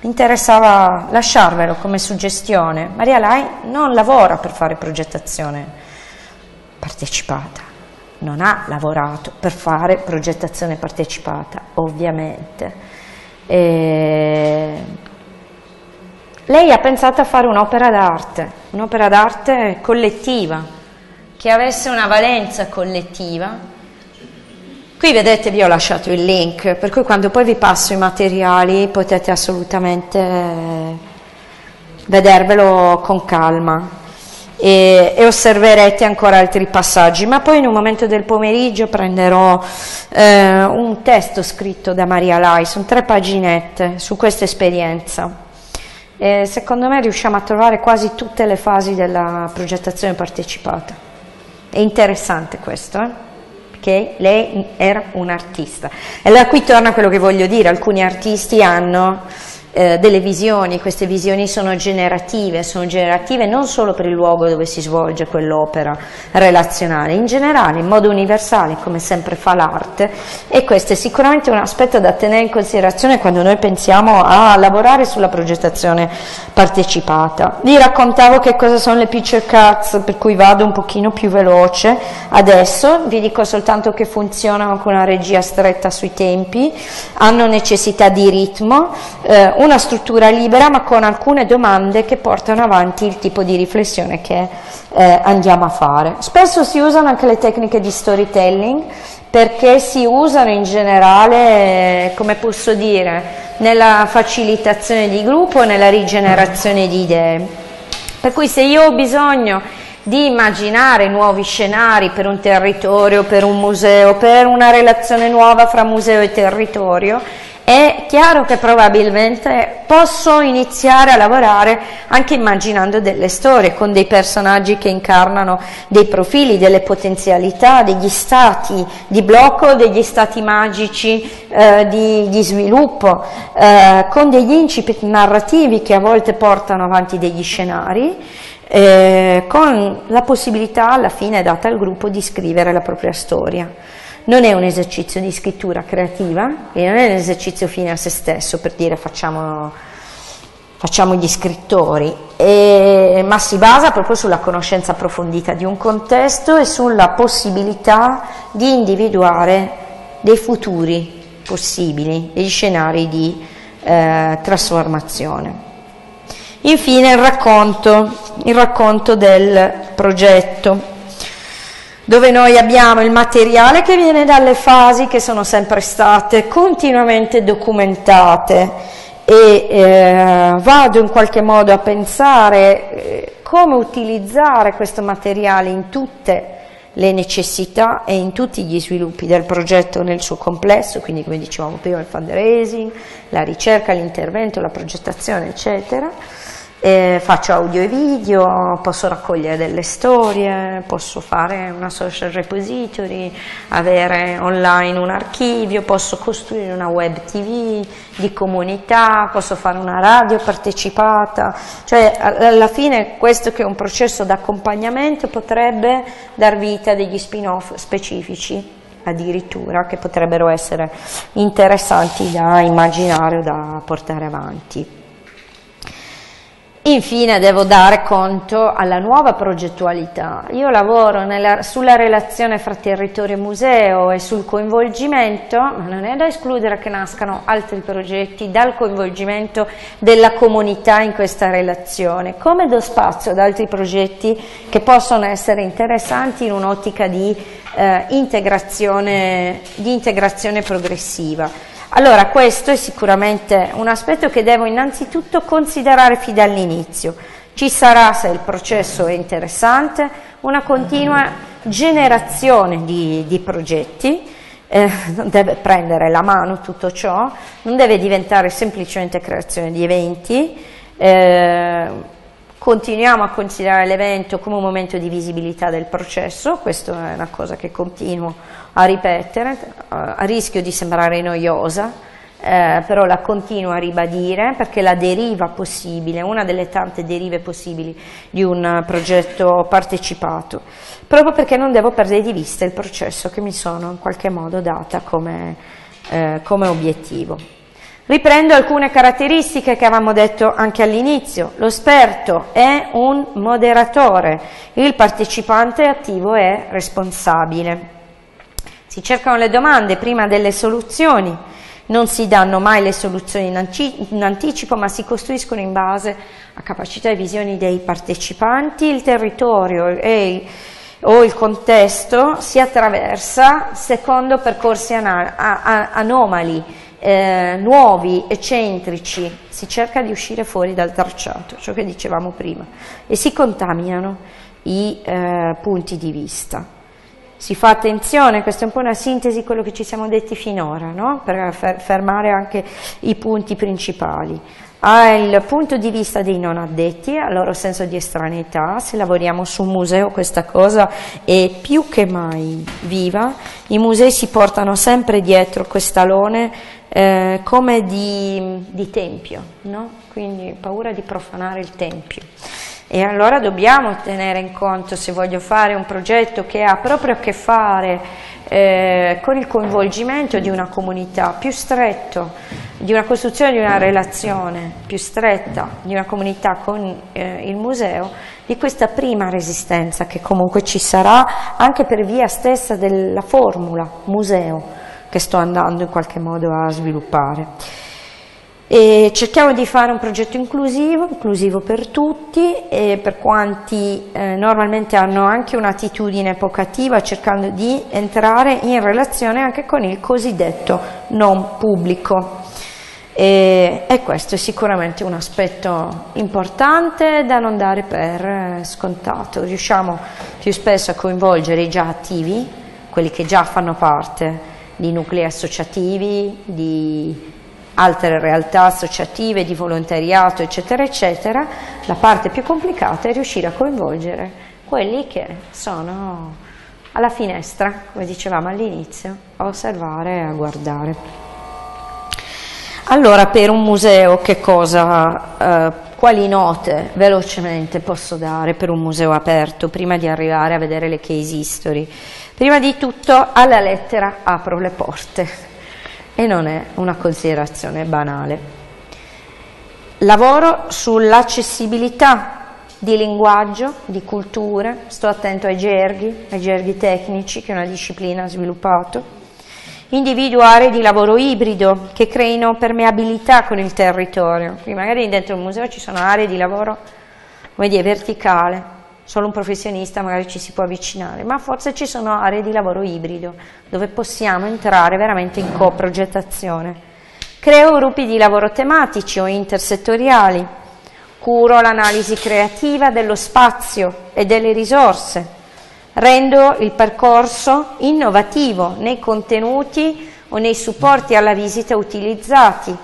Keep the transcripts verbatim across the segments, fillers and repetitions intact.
mi interessava lasciarvelo come suggestione. Maria Lai non lavora per fare progettazione partecipata, non ha lavorato per fare progettazione partecipata, ovviamente. E lei ha pensato a fare un'opera d'arte, un'opera d'arte collettiva, che avesse una valenza collettiva. Qui vedete, vi ho lasciato il link, per cui quando poi vi passo i materiali potete assolutamente vedervelo con calma e, e osserverete ancora altri passaggi, ma poi in un momento del pomeriggio prenderò eh, un testo scritto da Maria Lai, sono tre paginette su questa esperienza. E secondo me riusciamo a trovare quasi tutte le fasi della progettazione partecipata. È interessante questo, eh? Che lei era un artista. E da qui torna quello che voglio dire: alcuni artisti hanno eh, delle visioni, queste visioni sono generative, sono generative non solo per il luogo dove si svolge quell'opera relazionale, in generale, in modo universale, come sempre fa l'arte, e questo è sicuramente un aspetto da tenere in considerazione quando noi pensiamo a lavorare sulla progettazione partecipata. Vi raccontavo che cosa sono le picture cards, per cui vado un pochino più veloce adesso, vi dico soltanto che funzionano con una regia stretta sui tempi, hanno necessità di ritmo, eh, una struttura libera ma con alcune domande che portano avanti il tipo di riflessione che eh, andiamo a fare. Spesso si usano anche le tecniche di storytelling, perché si usano in generale, come posso dire, nella facilitazione di gruppo, nella rigenerazione di idee. Per cui se io ho bisogno di immaginare nuovi scenari per un territorio, per un museo, per una relazione nuova fra museo e territorio, è chiaro che probabilmente posso iniziare a lavorare anche immaginando delle storie, con dei personaggi che incarnano dei profili, delle potenzialità, degli stati di blocco, degli stati magici eh, di, di sviluppo, eh, con degli incipit narrativi che a volte portano avanti degli scenari, eh, con la possibilità alla fine data al gruppo di scrivere la propria storia. Non è un esercizio di scrittura creativa, e non è un esercizio fine a se stesso, per dire facciamo, facciamo gli scrittori, e, ma si basa proprio sulla conoscenza approfondita di un contesto e sulla possibilità di individuare dei futuri possibili, degli scenari di eh, trasformazione. Infine il racconto, il racconto del progetto, dove noi abbiamo il materiale che viene dalle fasi che sono sempre state continuamente documentate, e eh, vado in qualche modo a pensare eh, come utilizzare questo materiale in tutte le necessità e in tutti gli sviluppi del progetto nel suo complesso, quindi come dicevamo prima il fundraising, la ricerca, l'intervento, la progettazione, eccetera. Eh, faccio audio e video, posso raccogliere delle storie, posso fare una social repository, avere online un archivio, posso costruire una web tv di comunità, posso fare una radio partecipata, cioè alla fine questo, che è un processo d'accompagnamento, potrebbe dar vita a degli spin-off specifici addirittura, che potrebbero essere interessanti da immaginare o da portare avanti. Infine devo dare conto alla nuova progettualità. Io lavoro nella, sulla relazione fra territorio e museo e sul coinvolgimento, ma non è da escludere che nascano altri progetti dal coinvolgimento della comunità in questa relazione. Come do spazio ad altri progetti che possono essere interessanti in un'ottica di, eh, integrazione, di integrazione progressiva. Allora, questo è sicuramente un aspetto che devo innanzitutto considerare fin dall'inizio. Ci sarà, se il processo è interessante, una continua generazione di, di progetti, eh, non deve prendere la mano tutto ciò, non deve diventare semplicemente creazione di eventi, eh, continuiamo a considerare l'evento come un momento di visibilità del processo, questa è una cosa che continuo a ripetere, a rischio di sembrare noiosa, eh, però la continuo a ribadire, perché la deriva possibile, una delle tante derive possibili di un progetto partecipato, proprio perché non devo perdere di vista il processo che mi sono in qualche modo data come, eh, come obiettivo. Riprendo alcune caratteristiche che avevamo detto anche all'inizio. Lo esperto è un moderatore, il partecipante attivo è responsabile. Si cercano le domande prima delle soluzioni, non si danno mai le soluzioni in, in anticipo, ma si costruiscono in base a capacità e visioni dei partecipanti. Il territorio e il, o il contesto si attraversa secondo percorsi ana, a, a, anomali, Eh, nuovi, eccentrici, si cerca di uscire fuori dal tracciato, ciò che dicevamo prima, e si contaminano i eh, punti di vista. Si fa attenzione, questa è un po' una sintesi di quello che ci siamo detti finora, no? Per fer fermare anche i punti principali. Al punto di vista dei non addetti, al loro senso di estraneità, se lavoriamo su un museo questa cosa è più che mai viva. I musei si portano sempre dietro quest'alone eh, come di, di tempio, no? Quindi paura di profanare il tempio. E allora dobbiamo tenere in conto, se voglio fare un progetto che ha proprio a che fare eh, con il coinvolgimento di una comunità più stretto, di una costruzione di una relazione più stretta di una comunità con eh, il museo, di questa prima resistenza che comunque ci sarà anche per via stessa della formula museo che sto andando in qualche modo a sviluppare. E cerchiamo di fare un progetto inclusivo, inclusivo per tutti e per quanti eh, normalmente hanno anche un'attitudine evocativa, cercando di entrare in relazione anche con il cosiddetto non pubblico. E, e questo è sicuramente un aspetto importante da non dare per scontato. Riusciamo più spesso a coinvolgere i già attivi, quelli che già fanno parte di nuclei associativi, di altre realtà associative, di volontariato, eccetera, eccetera. La parte più complicata è riuscire a coinvolgere quelli che sono alla finestra, come dicevamo all'inizio, a osservare e a guardare. Allora, per un museo che cosa, eh, quali note velocemente posso dare per un museo aperto prima di arrivare a vedere le case history? Prima di tutto, alla lettera apro le porte e non è una considerazione banale. Lavoro sull'accessibilità di linguaggio, di culture, sto attento ai gerghi, ai gerghi tecnici che una disciplina ha sviluppato. Individuo aree di lavoro ibrido che creino permeabilità con il territorio. Quindi magari dentro un museo ci sono aree di lavoro, come dire, verticale, solo un professionista magari ci si può avvicinare, ma forse ci sono aree di lavoro ibrido dove possiamo entrare veramente in coprogettazione. Creo gruppi di lavoro tematici o intersettoriali, curo l'analisi creativa dello spazio e delle risorse, rendo il percorso innovativo nei contenuti o nei supporti alla visita utilizzati.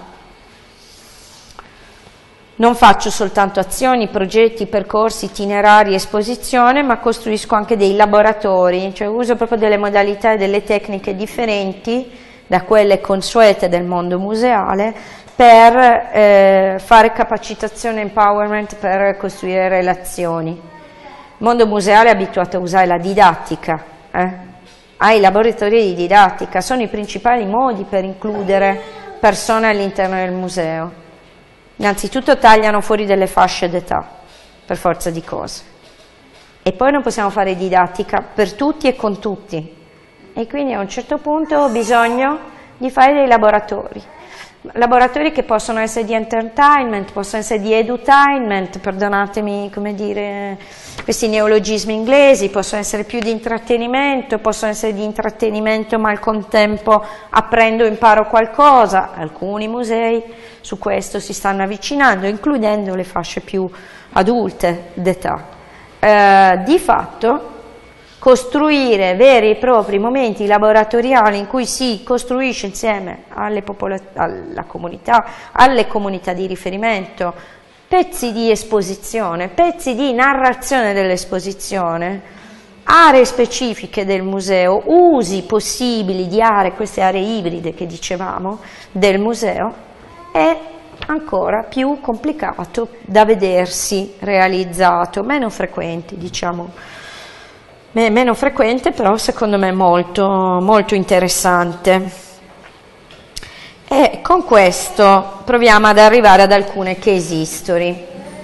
Non faccio soltanto azioni, progetti, percorsi, itinerari, esposizione, ma costruisco anche dei laboratori, cioè uso proprio delle modalità e delle tecniche differenti da quelle consuete del mondo museale per eh, fare capacitazione e empowerment per costruire relazioni. Il mondo museale è abituato a usare la didattica, eh? ah, i laboratori di didattica sono i principali modi per includere persone all'interno del museo. Innanzitutto tagliano fuori delle fasce d'età, per forza di cose, e poi non possiamo fare didattica per tutti e con tutti, e quindi a un certo punto ho bisogno di fare dei laboratori. Laboratori che possono essere di entertainment, possono essere di edutainment, perdonatemi come dire questi neologismi inglesi, possono essere più di intrattenimento, possono essere di intrattenimento ma al contempo apprendo, imparo qualcosa. Alcuni musei su questo si stanno avvicinando, includendo le fasce più adulte d'età. Eh, di fatto costruire veri e propri momenti laboratoriali in cui si costruisce insieme alle alla comunità, alle comunità di riferimento, pezzi di esposizione, pezzi di narrazione dell'esposizione, aree specifiche del museo, usi possibili di aree, queste aree ibride che dicevamo, del museo, è ancora più complicato da vedersi realizzato, meno frequente, diciamo. Meno frequente, però secondo me molto, molto interessante. E con questo proviamo ad arrivare ad alcune case history.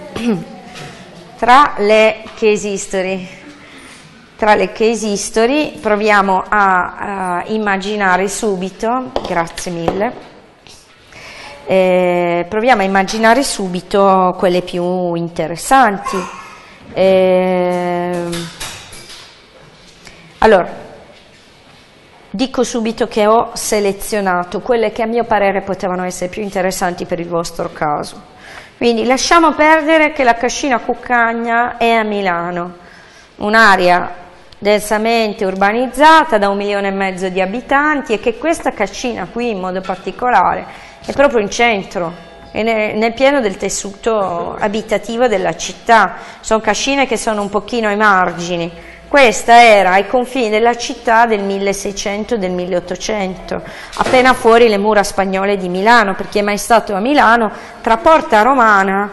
Tra le case history, tra le case history proviamo a, a immaginare subito, grazie mille, eh, proviamo a immaginare subito quelle più interessanti. Eh, allora, dico subito che ho selezionato quelle che a mio parere potevano essere più interessanti per il vostro caso. Quindi lasciamo perdere che la Cascina Cuccagna è a Milano, un'area densamente urbanizzata da un milione e mezzo di abitanti, e che questa cascina qui in modo particolare è proprio in centro, è nel, nel pieno del tessuto abitativo della città. Sono cascine che sono un pochino ai margini. Questa era ai confini della città del milleseicento, del milleottocento, appena fuori le mura spagnole di Milano. Per chi è mai stato a Milano, tra Porta Romana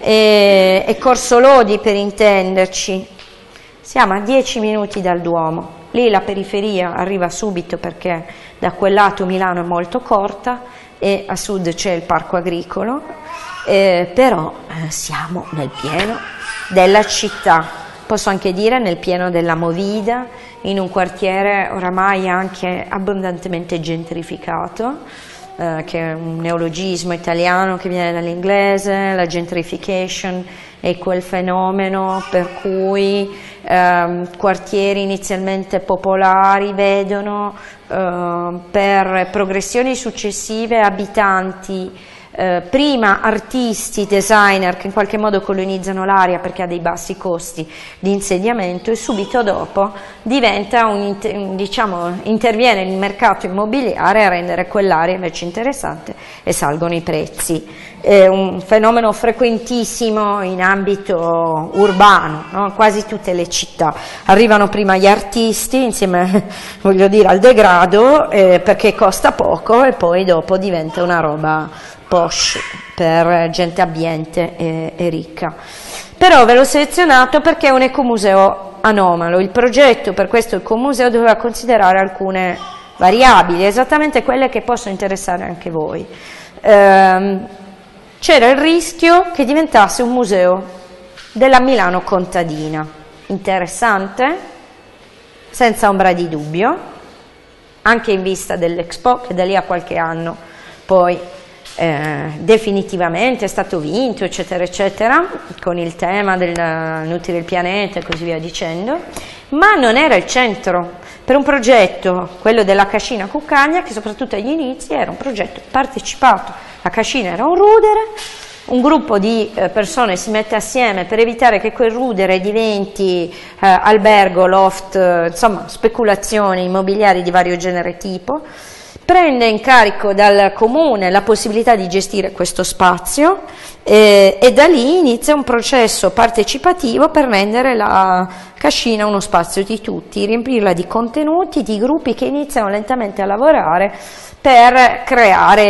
e, e Corso Lodi, per intenderci, siamo a dieci minuti dal Duomo. Lì la periferia arriva subito, perché da quel lato Milano è molto corta e a sud c'è il parco agricolo, eh, però eh, siamo nel pieno della città. Posso anche dire nel pieno della movida, in un quartiere oramai anche abbondantemente gentrificato, eh, che è un neologismo italiano che viene dall'inglese. La gentrification è quel fenomeno per cui eh, quartieri inizialmente popolari vedono eh, per progressioni successive abitanti, Eh, prima artisti, designer che in qualche modo colonizzano l'area perché ha dei bassi costi di insediamento, e subito dopo diventa un, diciamo, interviene il mercato immobiliare a rendere quell'area invece interessante e salgono i prezzi. È un fenomeno frequentissimo in ambito urbano, no? Quasi tutte le città. Arrivano prima gli artisti insieme, voglio dire, al degrado, eh, perché costa poco, e poi dopo diventa una roba posh per gente abbiente e, e ricca. Però ve l'ho selezionato perché è un ecomuseo anomalo. Il progetto per questo ecomuseo doveva considerare alcune variabili, esattamente quelle che possono interessare anche voi. Ehm, c'era il rischio che diventasse un museo della Milano contadina. Interessante, senza ombra di dubbio, anche in vista dell'Expo, che da lì a qualche anno poi Eh, definitivamente è stato vinto, eccetera eccetera, con il tema del nutrire il pianeta e così via dicendo, ma non era il centro per un progetto, quello della Cascina Cuccagna, che soprattutto agli inizi era un progetto partecipato. La cascina era un rudere, un gruppo di eh, persone si mette assieme per evitare che quel rudere diventi eh, albergo, loft, eh, insomma speculazioni immobiliari di vario genere tipo. Prende in carico dal comune la possibilità di gestire questo spazio eh, e da lì inizia un processo partecipativo per rendere la cascina uno spazio di tutti, riempirla di contenuti, di gruppi che iniziano lentamente a lavorare per creare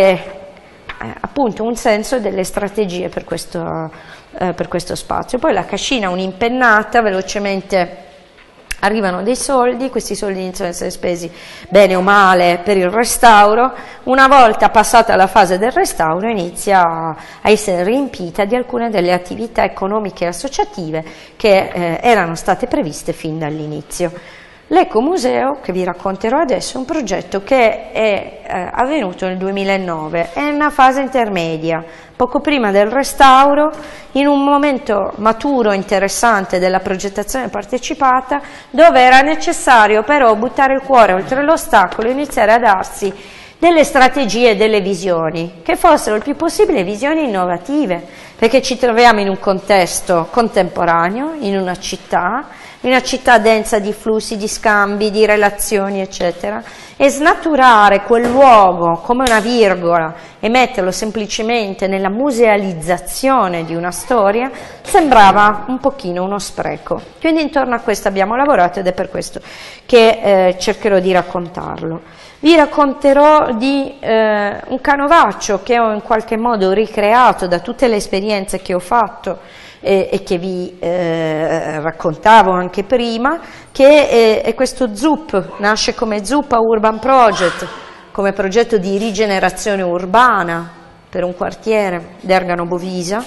eh, appunto un senso e delle strategie per questo, eh, per questo spazio. Poi la cascina, un'impennata, velocemente arrivano dei soldi, questi soldi iniziano ad essere spesi bene o male per il restauro. Una volta passata la fase del restauro inizia a essere riempita di alcune delle attività economiche e associative che eh, erano state previste fin dall'inizio. L'Ecomuseo, che vi racconterò adesso, è un progetto che è eh, avvenuto nel duemilanove, è una fase intermedia, poco prima del restauro, in un momento maturo interessante della progettazione partecipata, dove era necessario però buttare il cuore oltre l'ostacolo e iniziare a darsi delle strategie e delle visioni, che fossero il più possibile visioni innovative, perché ci troviamo in un contesto contemporaneo, in una città, in una città densa di flussi, di scambi, di relazioni, eccetera, e snaturare quel luogo come una virgola e metterlo semplicemente nella musealizzazione di una storia sembrava un pochino uno spreco. Quindi intorno a questo abbiamo lavorato ed è per questo che eh, cercherò di raccontarlo. Vi racconterò di eh, un canovaccio che ho in qualche modo ricreato da tutte le esperienze che ho fatto e, e che vi eh, raccontavo anche prima, che è, è questo Z U P, nasce come Zuppa Urban Project, come progetto di rigenerazione urbana per un quartiere d'Ergano Bovisa,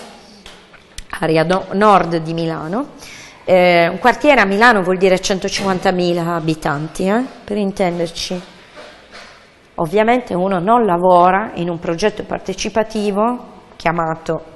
area do, nord di Milano. Eh, un quartiere a Milano vuol dire centocinquantamila abitanti, eh, per intenderci. Ovviamente uno non lavora in un progetto partecipativo chiamato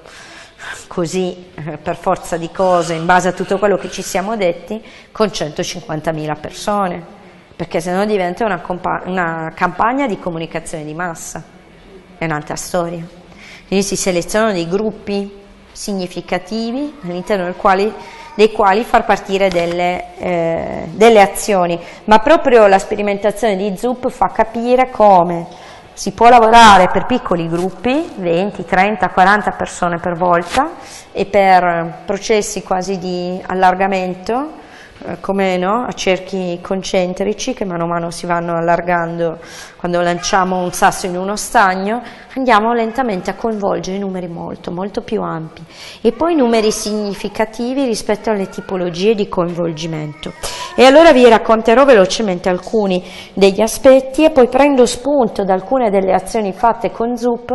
così eh, per forza di cose, in base a tutto quello che ci siamo detti, con centocinquantamila persone, perché sennò diventa una, una campagna di comunicazione di massa, è un'altra storia. Quindi si selezionano dei gruppi significativi all'interno del quali, dei quali far partire delle, eh, delle azioni, ma proprio la sperimentazione di Zup fa capire come si può lavorare per piccoli gruppi, venti, trenta, quaranta persone per volta, e per processi quasi di allargamento, eh, come no, a cerchi concentrici che mano a mano si vanno allargando. Quando lanciamo un sasso in uno stagno andiamo lentamente a coinvolgere numeri molto, molto più ampi e poi numeri significativi rispetto alle tipologie di coinvolgimento. E allora vi racconterò velocemente alcuni degli aspetti e poi prendo spunto da alcune delle azioni fatte con Zup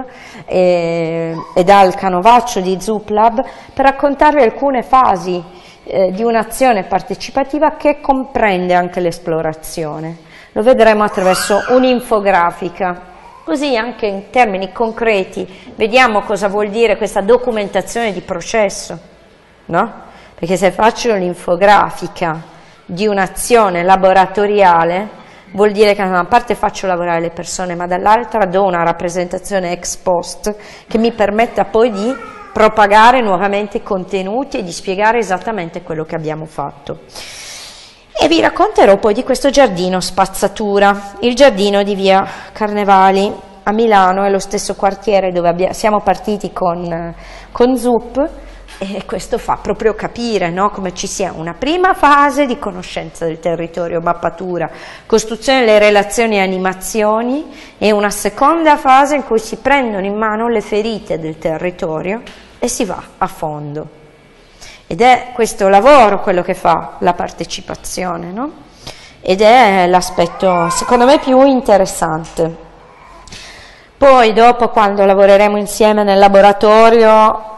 e, e dal canovaccio di Zup Lab per raccontarvi alcune fasi eh, di un'azione partecipativa che comprende anche l'esplorazione. Lo vedremo attraverso un'infografica, così anche in termini concreti vediamo cosa vuol dire questa documentazione di processo, no? Perché se faccio l'infografica di un'azione laboratoriale vuol dire che da una parte faccio lavorare le persone, ma dall'altra do una rappresentazione ex post che mi permetta poi di propagare nuovamente i contenuti e di spiegare esattamente quello che abbiamo fatto. E vi racconterò poi di questo giardino spazzatura. Il giardino di via Carnevali a Milano è lo stesso quartiere dove abbiamo, siamo partiti con, con Zup, e questo fa proprio capire, no, come ci sia una prima fase di conoscenza del territorio, mappatura, costruzione delle relazioni e animazioni, e una seconda fase in cui si prendono in mano le ferite del territorio e si va a fondo. Ed è questo lavoro quello che fa la partecipazione, no? Ed è l'aspetto secondo me più interessante. Poi dopo, quando lavoreremo insieme nel laboratorio,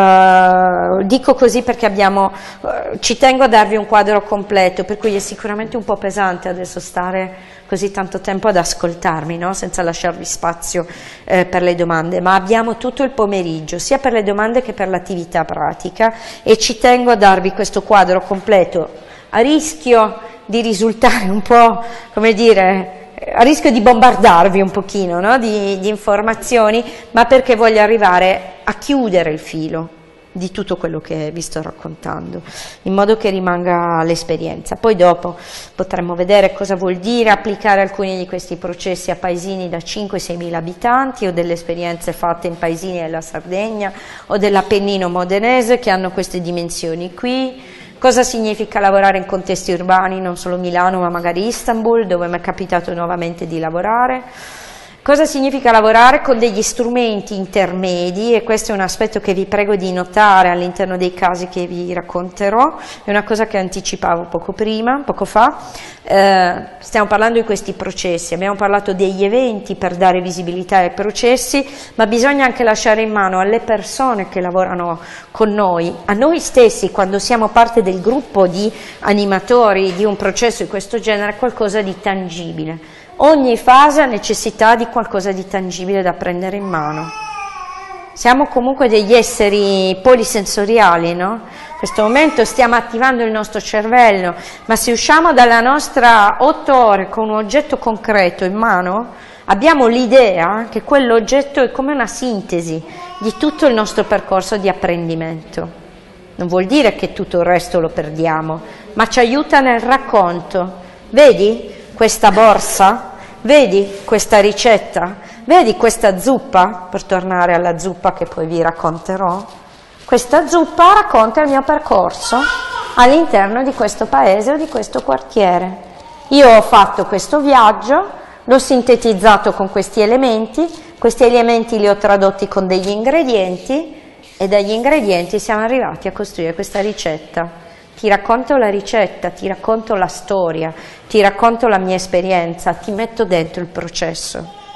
eh, dico così perché abbiamo, eh, ci tengo a darvi un quadro completo, per cui è sicuramente un po' pesante adesso stare così tanto tempo ad ascoltarmi, no? Senza lasciarvi spazio eh, per le domande, ma abbiamo tutto il pomeriggio, sia per le domande che per l'attività pratica, e ci tengo a darvi questo quadro completo, a rischio di risultare un po', come dire, a rischio di bombardarvi un pochino, no? di, di informazioni, ma perché voglio arrivare a chiudere il filo di tutto quello che vi sto raccontando, in modo che rimanga l'esperienza. Poi dopo potremo vedere cosa vuol dire applicare alcuni di questi processi a paesini da cinque sei mila abitanti, o delle esperienze fatte in paesini della Sardegna o dell'Appennino modenese che hanno queste dimensioni qui. Cosa significa lavorare in contesti urbani, non solo Milano ma magari Istanbul, dove mi è capitato nuovamente di lavorare. Cosa significa lavorare con degli strumenti intermedi, e questo è un aspetto che vi prego di notare all'interno dei casi che vi racconterò, è una cosa che anticipavo poco prima, poco fa. Eh, stiamo parlando di questi processi, abbiamo parlato degli eventi per dare visibilità ai processi, ma bisogna anche lasciare in mano alle persone che lavorano con noi, a noi stessi, quando siamo parte del gruppo di animatori di un processo di questo genere, qualcosa di tangibile. Ogni fase ha necessità di qualcosa di tangibile da prendere in mano. Siamo comunque degli esseri polisensoriali, no? In questo momento stiamo attivando il nostro cervello, ma se usciamo dalla nostra otto ore con un oggetto concreto in mano, abbiamo l'idea che quell'oggetto è come una sintesi di tutto il nostro percorso di apprendimento. Non vuol dire che tutto il resto lo perdiamo, ma ci aiuta nel racconto. Vedi questa borsa? Vedi questa ricetta? Vedi questa zuppa? Per tornare alla zuppa che poi vi racconterò. Questa zuppa racconta il mio percorso all'interno di questo paese o di questo quartiere. Io ho fatto questo viaggio, l'ho sintetizzato con questi elementi, questi elementi li ho tradotti con degli ingredienti, e dagli ingredienti siamo arrivati a costruire questa ricetta. Ti racconto la ricetta, ti racconto la storia, ti racconto la mia esperienza, ti metto dentro il processo.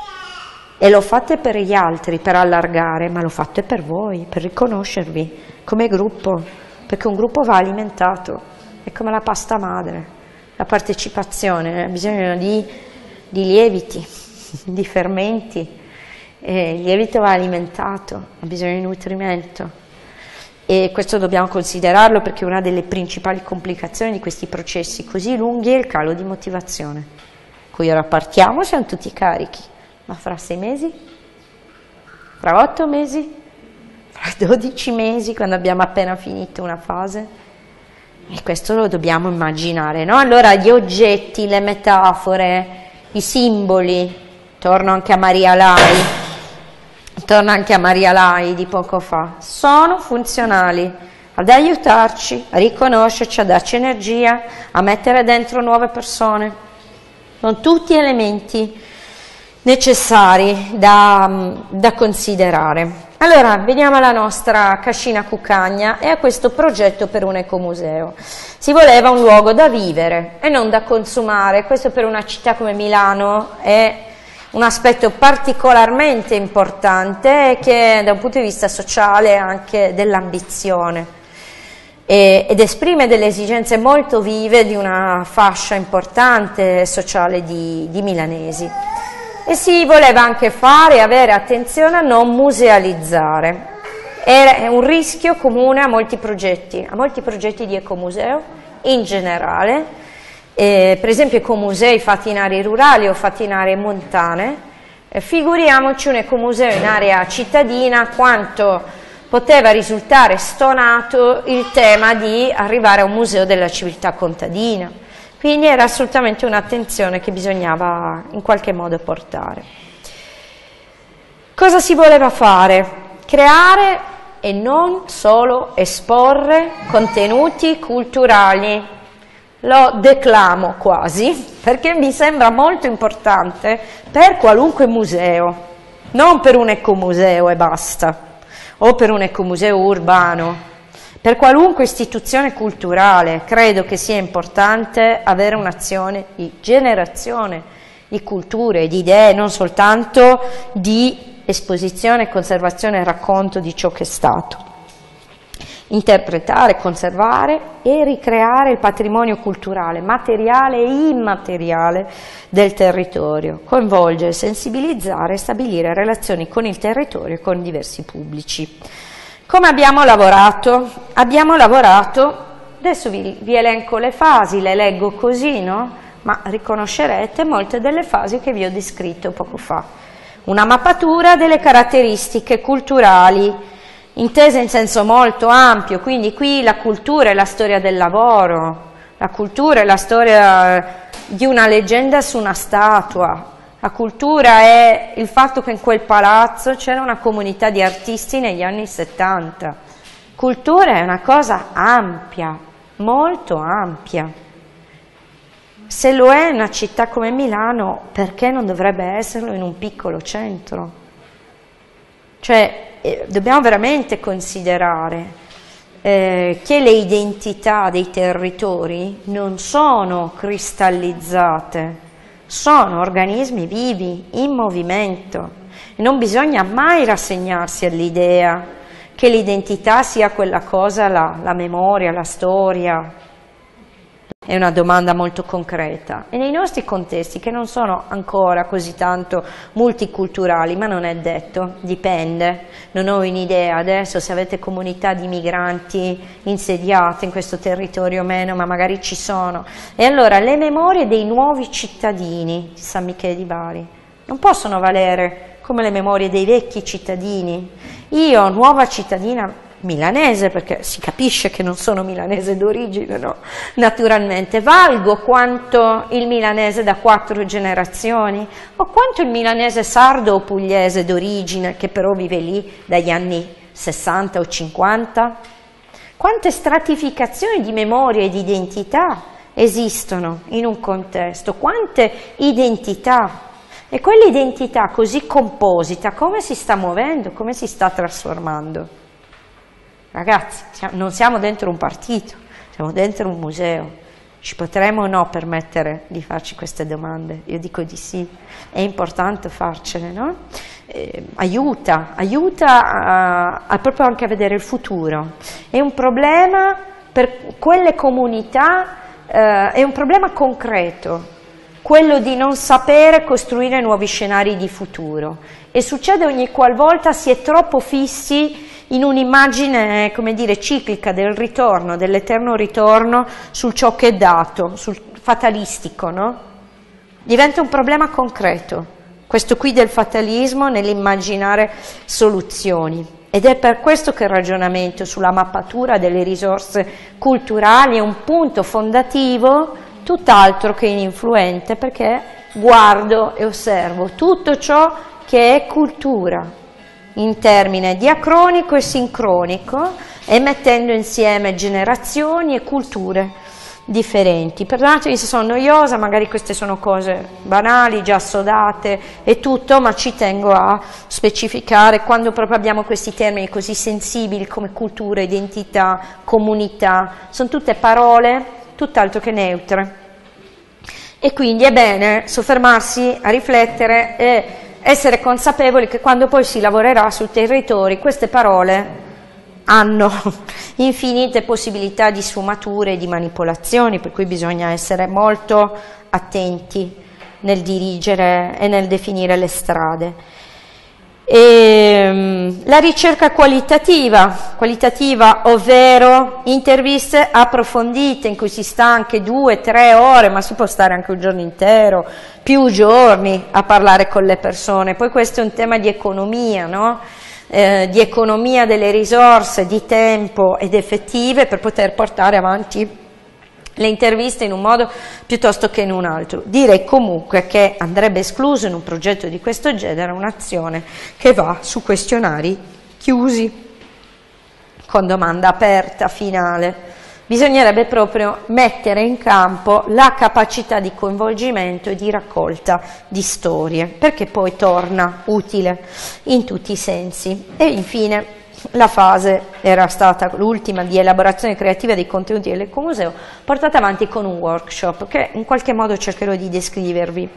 E lo fate per gli altri, per allargare, ma lo fate per voi, per riconoscervi come gruppo, perché un gruppo va alimentato, è come la pasta madre, la partecipazione, ha bisogno di, di lieviti, di fermenti, e il lievito va alimentato, ha bisogno di nutrimento. E questo dobbiamo considerarlo perché una delle principali complicazioni di questi processi così lunghi è il calo di motivazione. Qui ora partiamo, siamo tutti carichi. Ma fra sei mesi? Fra otto mesi? Fra dodici mesi, quando abbiamo appena finito una fase? E questo lo dobbiamo immaginare, no? Allora gli oggetti, le metafore, i simboli, torno anche a Maria Lai, torno anche a Maria Lai di poco fa, sono funzionali ad aiutarci a riconoscerci, a darci energia, a mettere dentro nuove persone. Sono tutti elementi necessari da, da considerare. Allora, veniamo alla nostra cascina Cuccagna e a questo progetto per un ecomuseo. Si voleva un luogo da vivere e non da consumare. Questo per una città come Milano è un aspetto particolarmente importante che da un punto di vista sociale è anche dell'ambizione ed esprime delle esigenze molto vive di una fascia importante sociale di, di milanesi. E si voleva anche fare, avere attenzione a non musealizzare. È un rischio comune a molti progetti, a molti progetti di ecomuseo in generale, eh, per esempio ecomusei fatti in aree rurali o fatti in aree montane. Eh, figuriamoci un ecomuseo in area cittadina, quanto poteva risultare stonato il tema di arrivare a un museo della civiltà contadina. Quindi era assolutamente un'attenzione che bisognava in qualche modo portare. Cosa si voleva fare? Creare e non solo esporre contenuti culturali. Lo declamo quasi, perché mi sembra molto importante per qualunque museo, non per un ecomuseo e basta, o per un ecomuseo urbano. Per qualunque istituzione culturale credo che sia importante avere un'azione di generazione di culture, di idee, non soltanto di esposizione, conservazione e racconto di ciò che è stato. Interpretare, conservare e ricreare il patrimonio culturale, materiale e immateriale del territorio, coinvolgere, sensibilizzare e stabilire relazioni con il territorio e con diversi pubblici. Come abbiamo lavorato? Abbiamo lavorato, adesso vi, vi elenco le fasi, le leggo così, no? Ma riconoscerete molte delle fasi che vi ho descritto poco fa. Una mappatura delle caratteristiche culturali, intese in senso molto ampio, quindi qui la cultura è la storia del lavoro, la cultura è la storia di una leggenda su una statua. La cultura è il fatto che in quel palazzo c'era una comunità di artisti negli anni settanta. Cultura è una cosa ampia, molto ampia. Se lo è in una città come Milano, perché non dovrebbe esserlo in un piccolo centro? Cioè, eh, dobbiamo veramente considerare eh, che le identità dei territori non sono cristallizzate, sono organismi vivi, in movimento, e non bisogna mai rassegnarsi all'idea che l'identità sia quella cosa, la, la memoria, la storia. È una domanda molto concreta. E nei nostri contesti, che non sono ancora così tanto multiculturali, ma non è detto, dipende. Non ho un'idea adesso se avete comunità di migranti insediate in questo territorio o meno, ma magari ci sono. E allora le memorie dei nuovi cittadini di San Michele di Bari non possono valere come le memorie dei vecchi cittadini. Io, nuova cittadina milanese, perché si capisce che non sono milanese d'origine, no? Naturalmente, valgo quanto il milanese da quattro generazioni o quanto il milanese sardo o pugliese d'origine che però vive lì dagli anni sessanta o cinquanta? Quante stratificazioni di memoria e di identità esistono in un contesto? Quante identità? E quell'identità così composita come si sta muovendo, come si sta trasformando? Ragazzi, non siamo dentro un partito, siamo dentro un museo. Ci potremmo o no permettere di farci queste domande? Io dico di sì, è importante farcele, no? Eh, aiuta, aiuta a, a proprio anche a vedere il futuro. È un problema per quelle comunità, eh, è un problema concreto, quello di non sapere costruire nuovi scenari di futuro. E succede ogni qualvolta si è troppo fissi in un'immagine, come dire, ciclica del ritorno, dell'eterno ritorno sul ciò che è dato, sul fatalistico, no? Diventa un problema concreto, questo qui del fatalismo nell'immaginare soluzioni. Ed è per questo che il ragionamento sulla mappatura delle risorse culturali è un punto fondativo, tutt'altro che ininfluente, perché guardo e osservo tutto ciò che è cultura, in termine diacronico e sincronico, e mettendo insieme generazioni e culture differenti. Perdonatemi se sono noiosa, magari queste sono cose banali, già assodate e tutto, ma ci tengo a specificare quando proprio abbiamo questi termini così sensibili come cultura, identità, comunità, sono tutte parole tutt'altro che neutre. E quindi è bene soffermarsi a riflettere e essere consapevoli che quando poi si lavorerà sui territori queste parole hanno infinite possibilità di sfumature e di manipolazioni, per cui bisogna essere molto attenti nel dirigere e nel definire le strade. E, la ricerca qualitativa, qualitativa ovvero interviste approfondite in cui si sta anche due, tre ore, ma si può stare anche un giorno intero, più giorni a parlare con le persone. Poi questo è un tema di economia, no? Eh, di economia delle risorse, di tempo ed effettive per poter portare avanti le interviste in un modo piuttosto che in un altro. Direi comunque che andrebbe escluso in un progetto di questo genere un'azione che va su questionari chiusi con domanda aperta finale. Bisognerebbe proprio mettere in campo la capacità di coinvolgimento e di raccolta di storie, perché poi torna utile in tutti i sensi. E infine la fase era stata l'ultima di elaborazione creativa dei contenuti dell'Ecomuseo, portata avanti con un workshop che in qualche modo cercherò di descrivervi.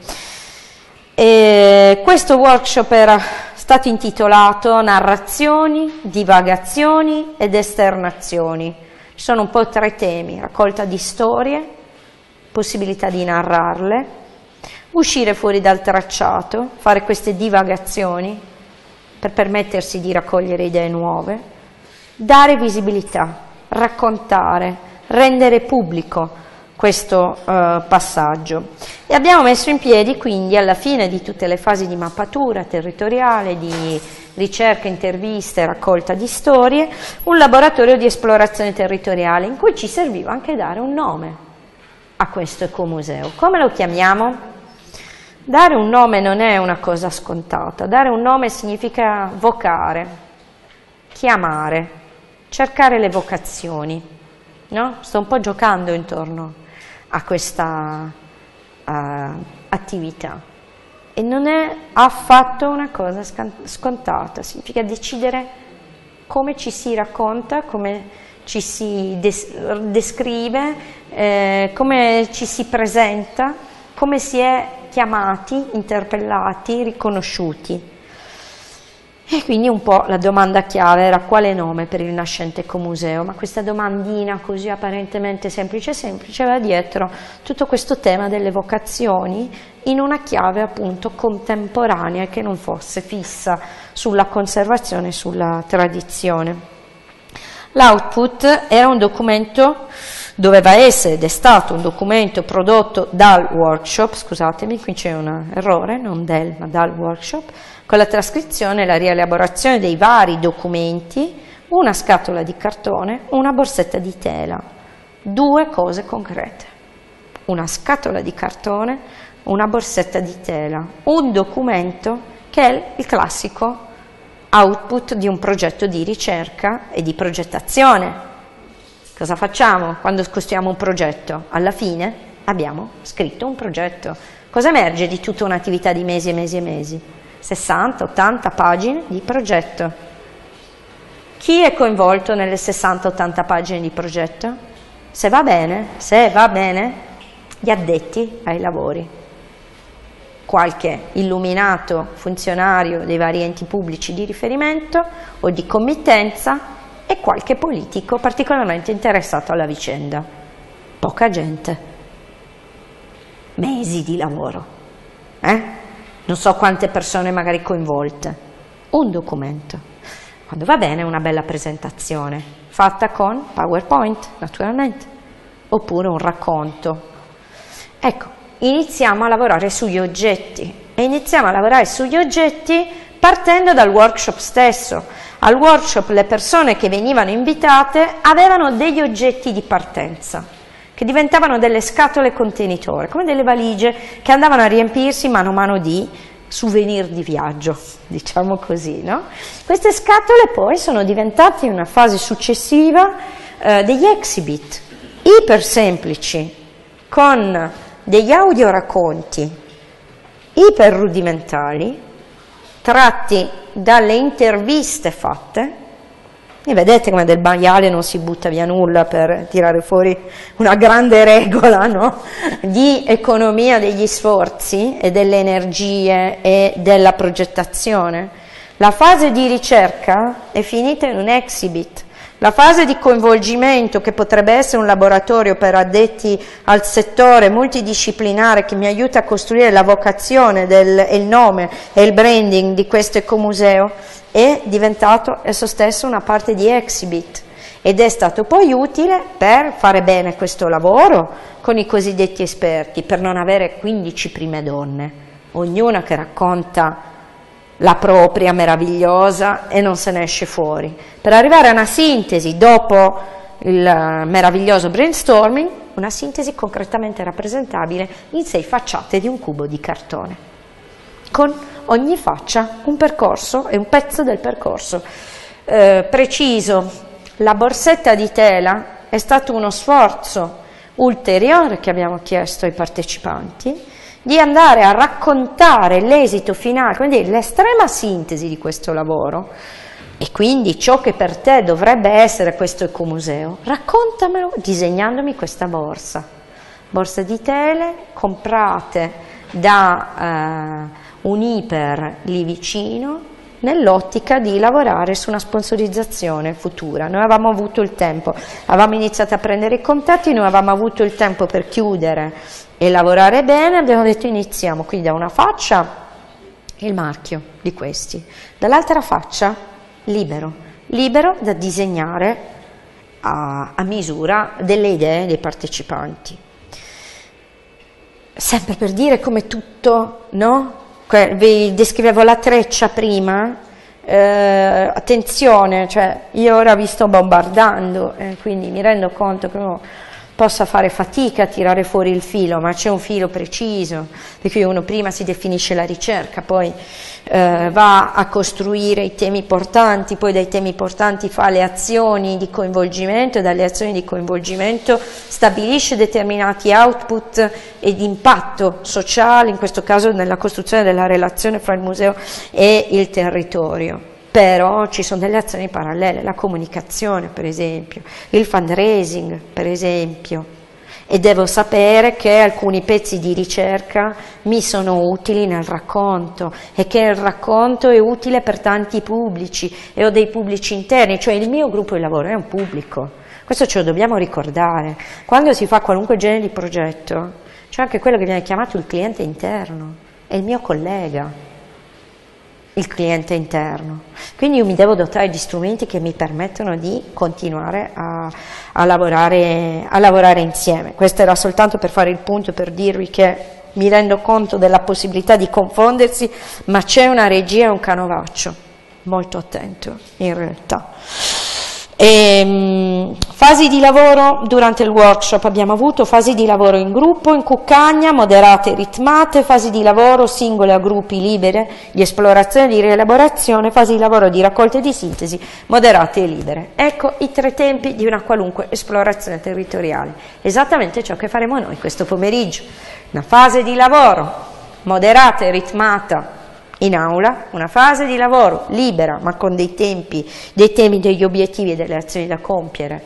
E questo workshop era stato intitolato Narrazioni, divagazioni ed esternazioni. Ci sono un po' tre temi: raccolta di storie, possibilità di narrarle, uscire fuori dal tracciato, fare queste divagazioni per permettersi di raccogliere idee nuove, dare visibilità, raccontare, rendere pubblico questo eh, passaggio. E abbiamo messo in piedi quindi alla fine di tutte le fasi di mappatura territoriale, di ricerca, interviste, raccolta di storie, un laboratorio di esplorazione territoriale in cui ci serviva anche dare un nome a questo ecomuseo. Come lo chiamiamo? Dare un nome non è una cosa scontata, dare un nome significa vocare, chiamare, cercare le vocazioni, no? Sto un po' giocando intorno a questa uh, attività. E non è affatto una cosa scontata, significa decidere come ci si racconta, come ci si des descrive, eh, come ci si presenta, come si è chiamati, interpellati, riconosciuti. E quindi un po' la domanda chiave era: quale nome per il nascente ecomuseo? Ma questa domandina così apparentemente semplice semplice va dietro tutto questo tema delle vocazioni in una chiave appunto contemporanea che non fosse fissa sulla conservazione e sulla tradizione. L'output era un documento, doveva essere ed è stato un documento prodotto dal workshop, scusatemi, qui c'è un errore, non del, ma dal workshop, con la trascrizione e la rielaborazione dei vari documenti, una scatola di cartone, una borsetta di tela. Due cose concrete: una scatola di cartone, una borsetta di tela, un documento che è il classico output di un progetto di ricerca e di progettazione. Cosa facciamo quando costruiamo un progetto? Alla fine abbiamo scritto un progetto. Cosa emerge di tutta un'attività di mesi e mesi e mesi? sessanta ottanta pagine di progetto. Chi è coinvolto nelle sessanta ottanta pagine di progetto? Se va bene, se va bene, gli addetti ai lavori, qualche illuminato funzionario dei vari enti pubblici di riferimento o di committenza e qualche politico particolarmente interessato alla vicenda. Poca gente. Mesi di lavoro. Eh? Non so quante persone magari coinvolte. Un documento. Quando va bene una bella presentazione, fatta con PowerPoint, naturalmente, oppure un racconto. Ecco, iniziamo a lavorare sugli oggetti e iniziamo a lavorare sugli oggetti partendo dal workshop stesso. Al workshop le persone che venivano invitate avevano degli oggetti di partenza, che diventavano delle scatole contenitore, come delle valigie che andavano a riempirsi mano a mano di souvenir di viaggio, diciamo così, no? Queste scatole poi sono diventate in una fase successiva eh, degli exhibit iper semplici, con degli audioracconti iper rudimentali, tratti dalle interviste fatte, e vedete come del maiale non si butta via nulla per tirare fuori una grande regola, no? Di economia degli sforzi e delle energie e della progettazione. La fase di ricerca è finita in un exhibit. La fase di coinvolgimento, che potrebbe essere un laboratorio per addetti al settore multidisciplinare che mi aiuta a costruire la vocazione, del, il nome e il branding di questo ecomuseo, è diventato esso stesso una parte di exhibit ed è stato poi utile per fare bene questo lavoro con i cosiddetti esperti, per non avere quindici prime donne, ognuna che racconta la propria meravigliosa e non se ne esce fuori, per arrivare a una sintesi dopo il meraviglioso brainstorming, una sintesi concretamente rappresentabile in sei facciate di un cubo di cartone, con ogni faccia un percorso e un pezzo del percorso eh, preciso. La borsetta di tela è stato uno sforzo ulteriore che abbiamo chiesto ai partecipanti, di andare a raccontare l'esito finale, quindi l'estrema sintesi di questo lavoro, e quindi ciò che per te dovrebbe essere questo ecomuseo. Raccontamelo disegnandomi questa borsa, borse di tele comprate da eh, un iper lì vicino, nell'ottica di lavorare su una sponsorizzazione futura. Noi avevamo avuto il tempo, avevamo iniziato a prendere i contatti, noi avevamo avuto il tempo per chiudere e lavorare bene, abbiamo detto iniziamo, quindi da una faccia il marchio di questi, dall'altra faccia libero, libero da disegnare a, a misura delle idee dei partecipanti. Sempre per dire come tutto, no? Vi descrivevo la treccia prima, eh, attenzione, cioè io ora vi sto bombardando, eh, quindi mi rendo conto che uno possa fare fatica a tirare fuori il filo, ma c'è un filo preciso, di cui uno prima si definisce la ricerca, poi eh, va a costruire i temi portanti, poi dai temi portanti fa le azioni di coinvolgimento, e dalle azioni di coinvolgimento stabilisce determinati output e di impatto sociale, in questo caso nella costruzione della relazione fra il museo e il territorio. Però ci sono delle azioni parallele, la comunicazione per esempio, il fundraising per esempio, e devo sapere che alcuni pezzi di ricerca mi sono utili nel racconto e che il racconto è utile per tanti pubblici e ho dei pubblici interni, cioè il mio gruppo di lavoro è un pubblico, questo ce lo dobbiamo ricordare. Quando si fa qualunque genere di progetto c'è anche quello che viene chiamato il cliente interno, è il mio collega, il cliente interno, quindi io mi devo dotare di strumenti che mi permettono di continuare a, a, lavorare, a lavorare insieme. Questo era soltanto per fare il punto, per dirvi che mi rendo conto della possibilità di confondersi, ma c'è una regia e un canovaccio, molto attento in realtà. E, mh, fasi di lavoro durante il workshop, abbiamo avuto fasi di lavoro in gruppo, in cuccagna, moderate e ritmate, fasi di lavoro singole a gruppi libere, di esplorazione e di rielaborazione, fasi di lavoro di raccolta e di sintesi, moderate e libere. Ecco i tre tempi di una qualunque esplorazione territoriale, esattamente ciò che faremo noi questo pomeriggio. Una fase di lavoro moderata e ritmata in aula, una fase di lavoro libera ma con dei tempi, dei temi, degli obiettivi e delle azioni da compiere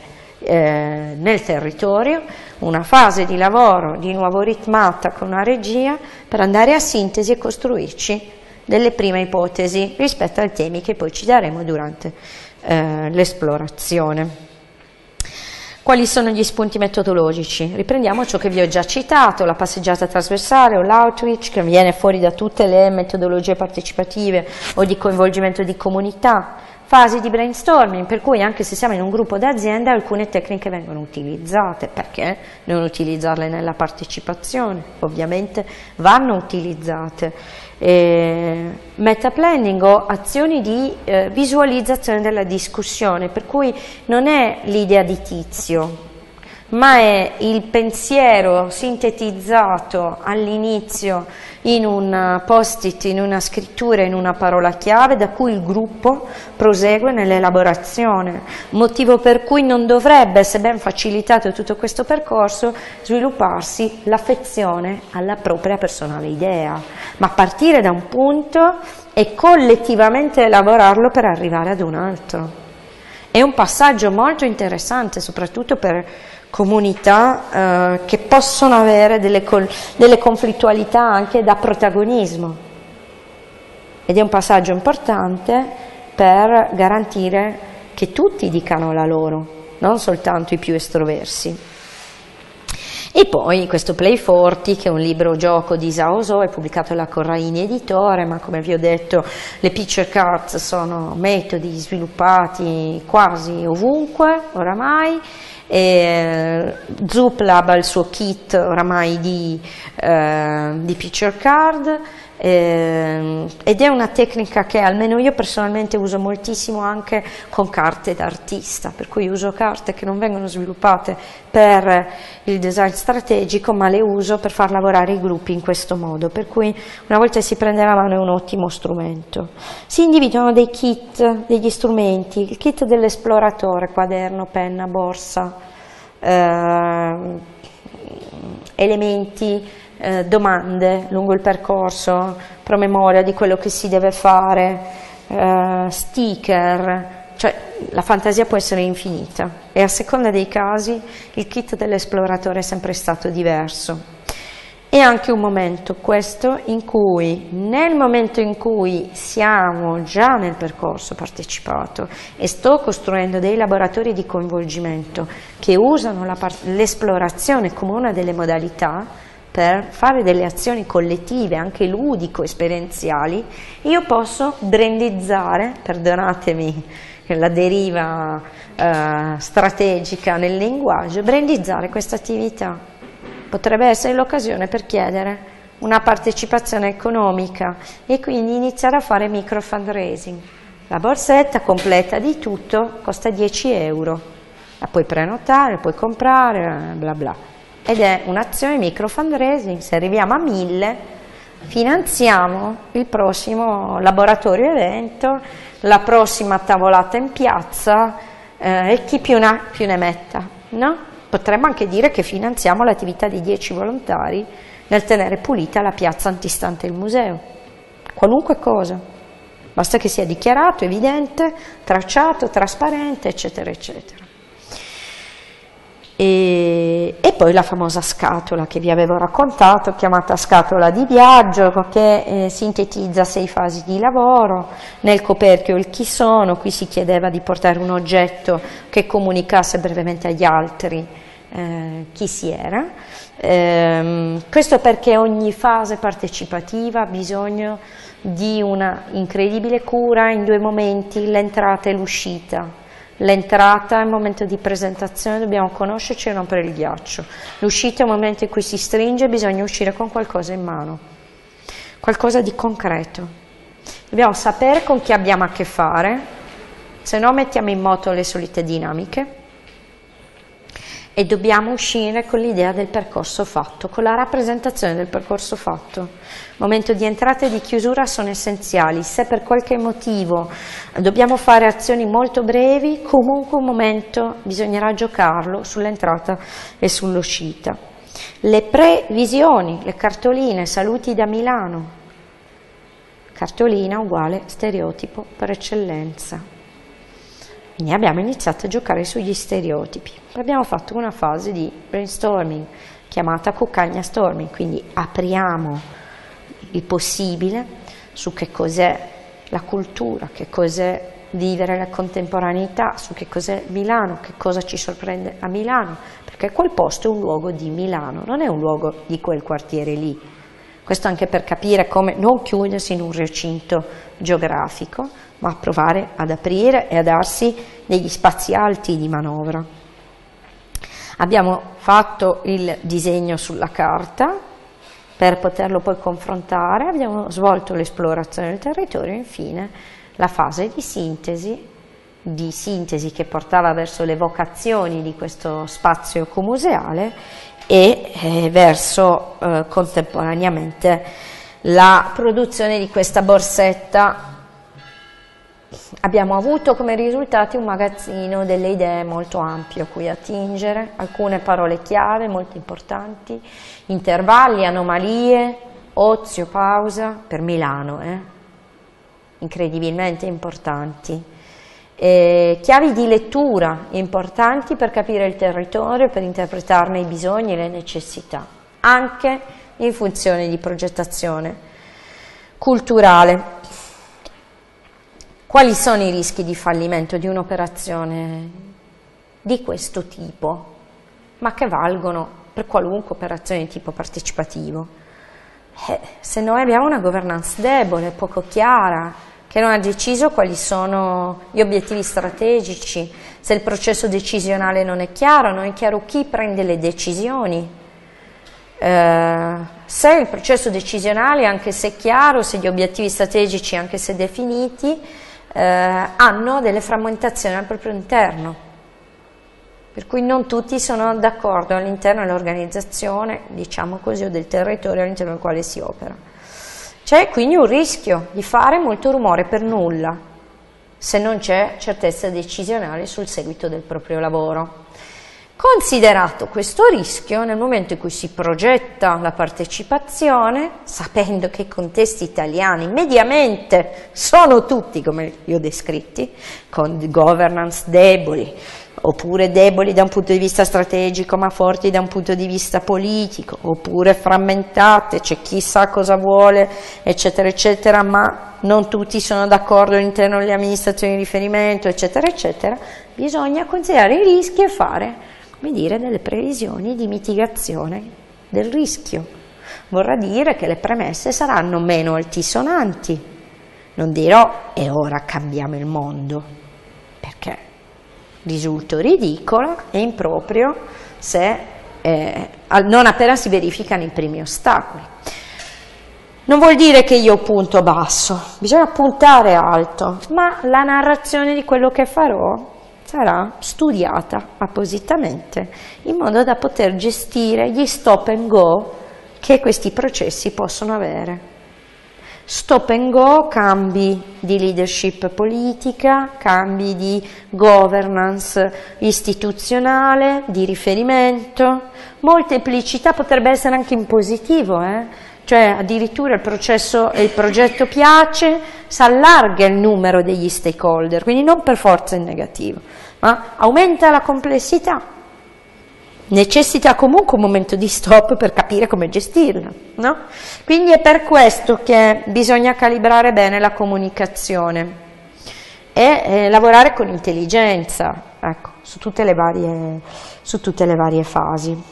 eh, nel territorio, una fase di lavoro di nuovo ritmata con una regia per andare a sintesi e costruirci delle prime ipotesi rispetto ai temi che poi ci daremo durante eh, l'esplorazione. Quali sono gli spunti metodologici? Riprendiamo ciò che vi ho già citato, la passeggiata trasversale o l'outreach, che viene fuori da tutte le metodologie partecipative o di coinvolgimento di comunità, fasi di brainstorming, per cui anche se siamo in un gruppo d'azienda alcune tecniche vengono utilizzate, perché non utilizzarle nella partecipazione? Ovviamente vanno utilizzate. Eh, meta planning o azioni di eh, visualizzazione della discussione, per cui non è l'idea di Tizio, ma è il pensiero sintetizzato all'inizio in un post-it, in una scrittura, in una parola chiave, da cui il gruppo prosegue nell'elaborazione, motivo per cui non dovrebbe, se ben facilitato tutto questo percorso, svilupparsi l'affezione alla propria personale idea, ma partire da un punto e collettivamente elaborarlo per arrivare ad un altro. È un passaggio molto interessante, soprattutto per comunità eh, che possono avere delle, delle conflittualità anche da protagonismo, ed è un passaggio importante per garantire che tutti dicano la loro, non soltanto i più estroversi. E poi questo Play forty, che è un libro gioco di Isao So, è pubblicato dalla Corraini Editore, ma come vi ho detto le picture cards sono metodi sviluppati quasi ovunque oramai. E Zoop Lab ha il suo kit oramai di, eh, di picture card, eh, ed è una tecnica che almeno io personalmente uso moltissimo anche con carte d'artista, per cui uso carte che non vengono sviluppate per il design strategico, ma le uso per far lavorare i gruppi in questo modo, per cui una volta si prende la mano è un ottimo strumento. Si individuano dei kit, degli strumenti, il kit dell'esploratore, quaderno, penna, borsa, eh, elementi, eh, domande lungo il percorso, promemoria di quello che si deve fare, eh, sticker, cioè la fantasia può essere infinita e a seconda dei casi il kit dell'esploratore è sempre stato diverso. È anche un momento questo in cui, nel momento in cui siamo già nel percorso partecipato e sto costruendo dei laboratori di coinvolgimento che usano l'esplorazione come una delle modalità per fare delle azioni collettive, anche ludico-esperienziali, io posso brandizzare, perdonatemi la deriva eh, strategica nel linguaggio, brandizzare questa attività. Potrebbe essere l'occasione per chiedere una partecipazione economica e quindi iniziare a fare micro fundraising. La borsetta completa di tutto costa dieci euro, la puoi prenotare, la puoi comprare, bla bla. Ed è un'azione micro fundraising, se arriviamo a mille finanziamo il prossimo laboratorio evento, la prossima tavolata in piazza eh, e chi più ne ha più ne metta, no? Potremmo anche dire che finanziamo l'attività di dieci volontari nel tenere pulita la piazza antistante il museo. Qualunque cosa, basta che sia dichiarato, evidente, tracciato, trasparente, eccetera, eccetera. E, e poi la famosa scatola che vi avevo raccontato, chiamata scatola di viaggio, che eh, sintetizza sei fasi di lavoro. Nel coperchio il chi sono, qui si chiedeva di portare un oggetto che comunicasse brevemente agli altri eh, chi si era. Eh, questo perché ogni fase partecipativa ha bisogno di una incredibile cura in due momenti, l'entrata e l'uscita. L'entrata è il momento di presentazione, dobbiamo conoscerci e rompere il ghiaccio. L'uscita è il momento in cui si stringe e bisogna uscire con qualcosa in mano, qualcosa di concreto. Dobbiamo sapere con chi abbiamo a che fare, se no mettiamo in moto le solite dinamiche, e dobbiamo uscire con l'idea del percorso fatto, con la rappresentazione del percorso fatto. Momento di entrata e di chiusura sono essenziali. Se per qualche motivo dobbiamo fare azioni molto brevi, comunque un momento bisognerà giocarlo sull'entrata e sull'uscita. Le previsioni, le cartoline, saluti da Milano. Cartolina uguale stereotipo per eccellenza. Quindi abbiamo iniziato a giocare sugli stereotipi. Abbiamo fatto una fase di brainstorming chiamata cuccagna storming, quindi apriamo il possibile su che cos'è la cultura, che cos'è vivere la contemporaneità, su che cos'è Milano, che cosa ci sorprende a Milano, perché quel posto è un luogo di Milano, non è un luogo di quel quartiere lì. Questo anche per capire come non chiudersi in un recinto geografico, ma provare ad aprire e a darsi degli spazi alti di manovra. Abbiamo fatto il disegno sulla carta per poterlo poi confrontare, abbiamo svolto l'esplorazione del territorio e infine la fase di sintesi, di sintesi che portava verso le vocazioni di questo spazio ecomuseale e eh, verso eh, contemporaneamente la produzione di questa borsetta. Abbiamo avuto come risultati un magazzino delle idee molto ampio a cui attingere, alcune parole chiave molto importanti, intervalli, anomalie, ozio, pausa, per Milano, eh? incredibilmente importanti. Eh, chiavi di lettura importanti per capire il territorio, per interpretarne i bisogni e le necessità, anche in funzione di progettazione culturale. Quali sono i rischi di fallimento di un'operazione di questo tipo, ma che valgono per qualunque operazione di tipo partecipativo? Eh, se noi abbiamo una governance debole, poco chiara, che non ha deciso quali sono gli obiettivi strategici, se il processo decisionale non è chiaro, non è chiaro chi prende le decisioni, eh, se il processo decisionale, anche se chiaro, se gli obiettivi strategici, anche se definiti, eh, hanno delle frammentazioni al proprio interno, per cui non tutti sono d'accordo all'interno dell'organizzazione, diciamo così, o del territorio all'interno del quale si opera. C'è quindi un rischio di fare molto rumore per nulla, se non c'è certezza decisionale sul seguito del proprio lavoro. Considerato questo rischio, nel momento in cui si progetta la partecipazione, sapendo che i contesti italiani mediamente sono tutti come li ho descritti, con governance deboli, oppure deboli da un punto di vista strategico ma forti da un punto di vista politico, oppure frammentate, c'è chi sa cosa vuole, eccetera, eccetera, ma non tutti sono d'accordo all'interno delle amministrazioni di riferimento, eccetera, eccetera, bisogna considerare i rischi e fare, come dire, delle previsioni di mitigazione del rischio. Vorrà dire che le premesse saranno meno altisonanti. Non dirò e ora cambiamo il mondo, perché risulto ridicolo e improprio se eh, non appena si verificano i primi ostacoli. Non vuol dire che io punto basso, bisogna puntare alto, ma la narrazione di quello che farò sarà studiata appositamente in modo da poter gestire gli stop and go che questi processi possono avere. Stop and go, cambi di leadership politica, cambi di governance istituzionale, di riferimento, molteplicità potrebbe essere anche in positivo, eh? Cioè addirittura il processo e il progetto piace, si allarga il numero degli stakeholder, quindi non per forza in negativo, ma aumenta la complessità. Necessita comunque un momento di stop per capire come gestirla, no? Quindi è per questo che bisogna calibrare bene la comunicazione e eh, lavorare con intelligenza, ecco, su tutte le varie, su tutte le varie fasi.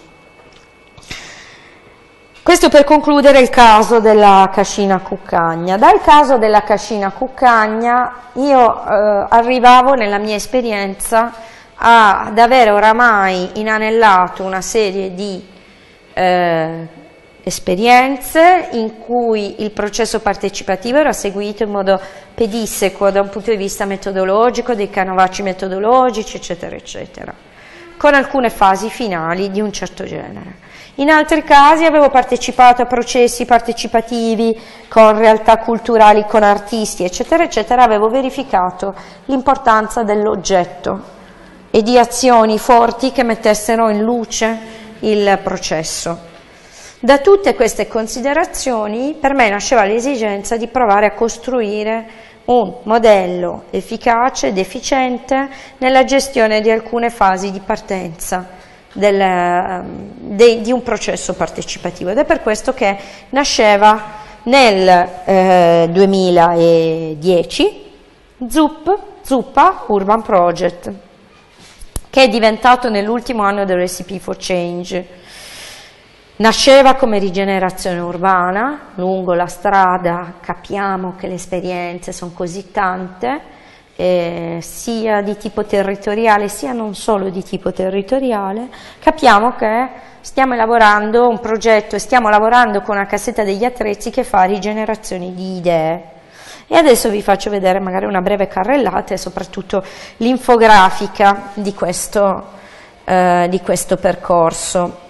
Questo per concludere il caso della cascina cuccagna. Dal caso della cascina cuccagna io eh, arrivavo nella mia esperienza ad avere oramai inanellato una serie di eh, esperienze in cui il processo partecipativo era seguito in modo pedissequo da un punto di vista metodologico, dei canovacci metodologici, eccetera, eccetera, con alcune fasi finali di un certo genere. In altri casi avevo partecipato a processi partecipativi con realtà culturali, con artisti, eccetera, eccetera, avevo verificato l'importanza dell'oggetto e di azioni forti che mettessero in luce il processo. Da tutte queste considerazioni per me nasceva l'esigenza di provare a costruire un modello efficace ed efficiente nella gestione di alcune fasi di partenza del, de, di un processo partecipativo, ed è per questo che nasceva nel eh, duemiladieci ZUP, Zuppa Urban Project, che è diventato nell'ultimo anno del Recipe for Change. Nasceva come rigenerazione urbana, lungo la strada capiamo che le esperienze sono così tante, eh, sia di tipo territoriale sia non solo di tipo territoriale, capiamo che stiamo elaborando un progetto e stiamo lavorando con una cassetta degli attrezzi che fa rigenerazioni di idee. E adesso vi faccio vedere magari una breve carrellata e soprattutto l'infografica di questo, eh, di questo percorso.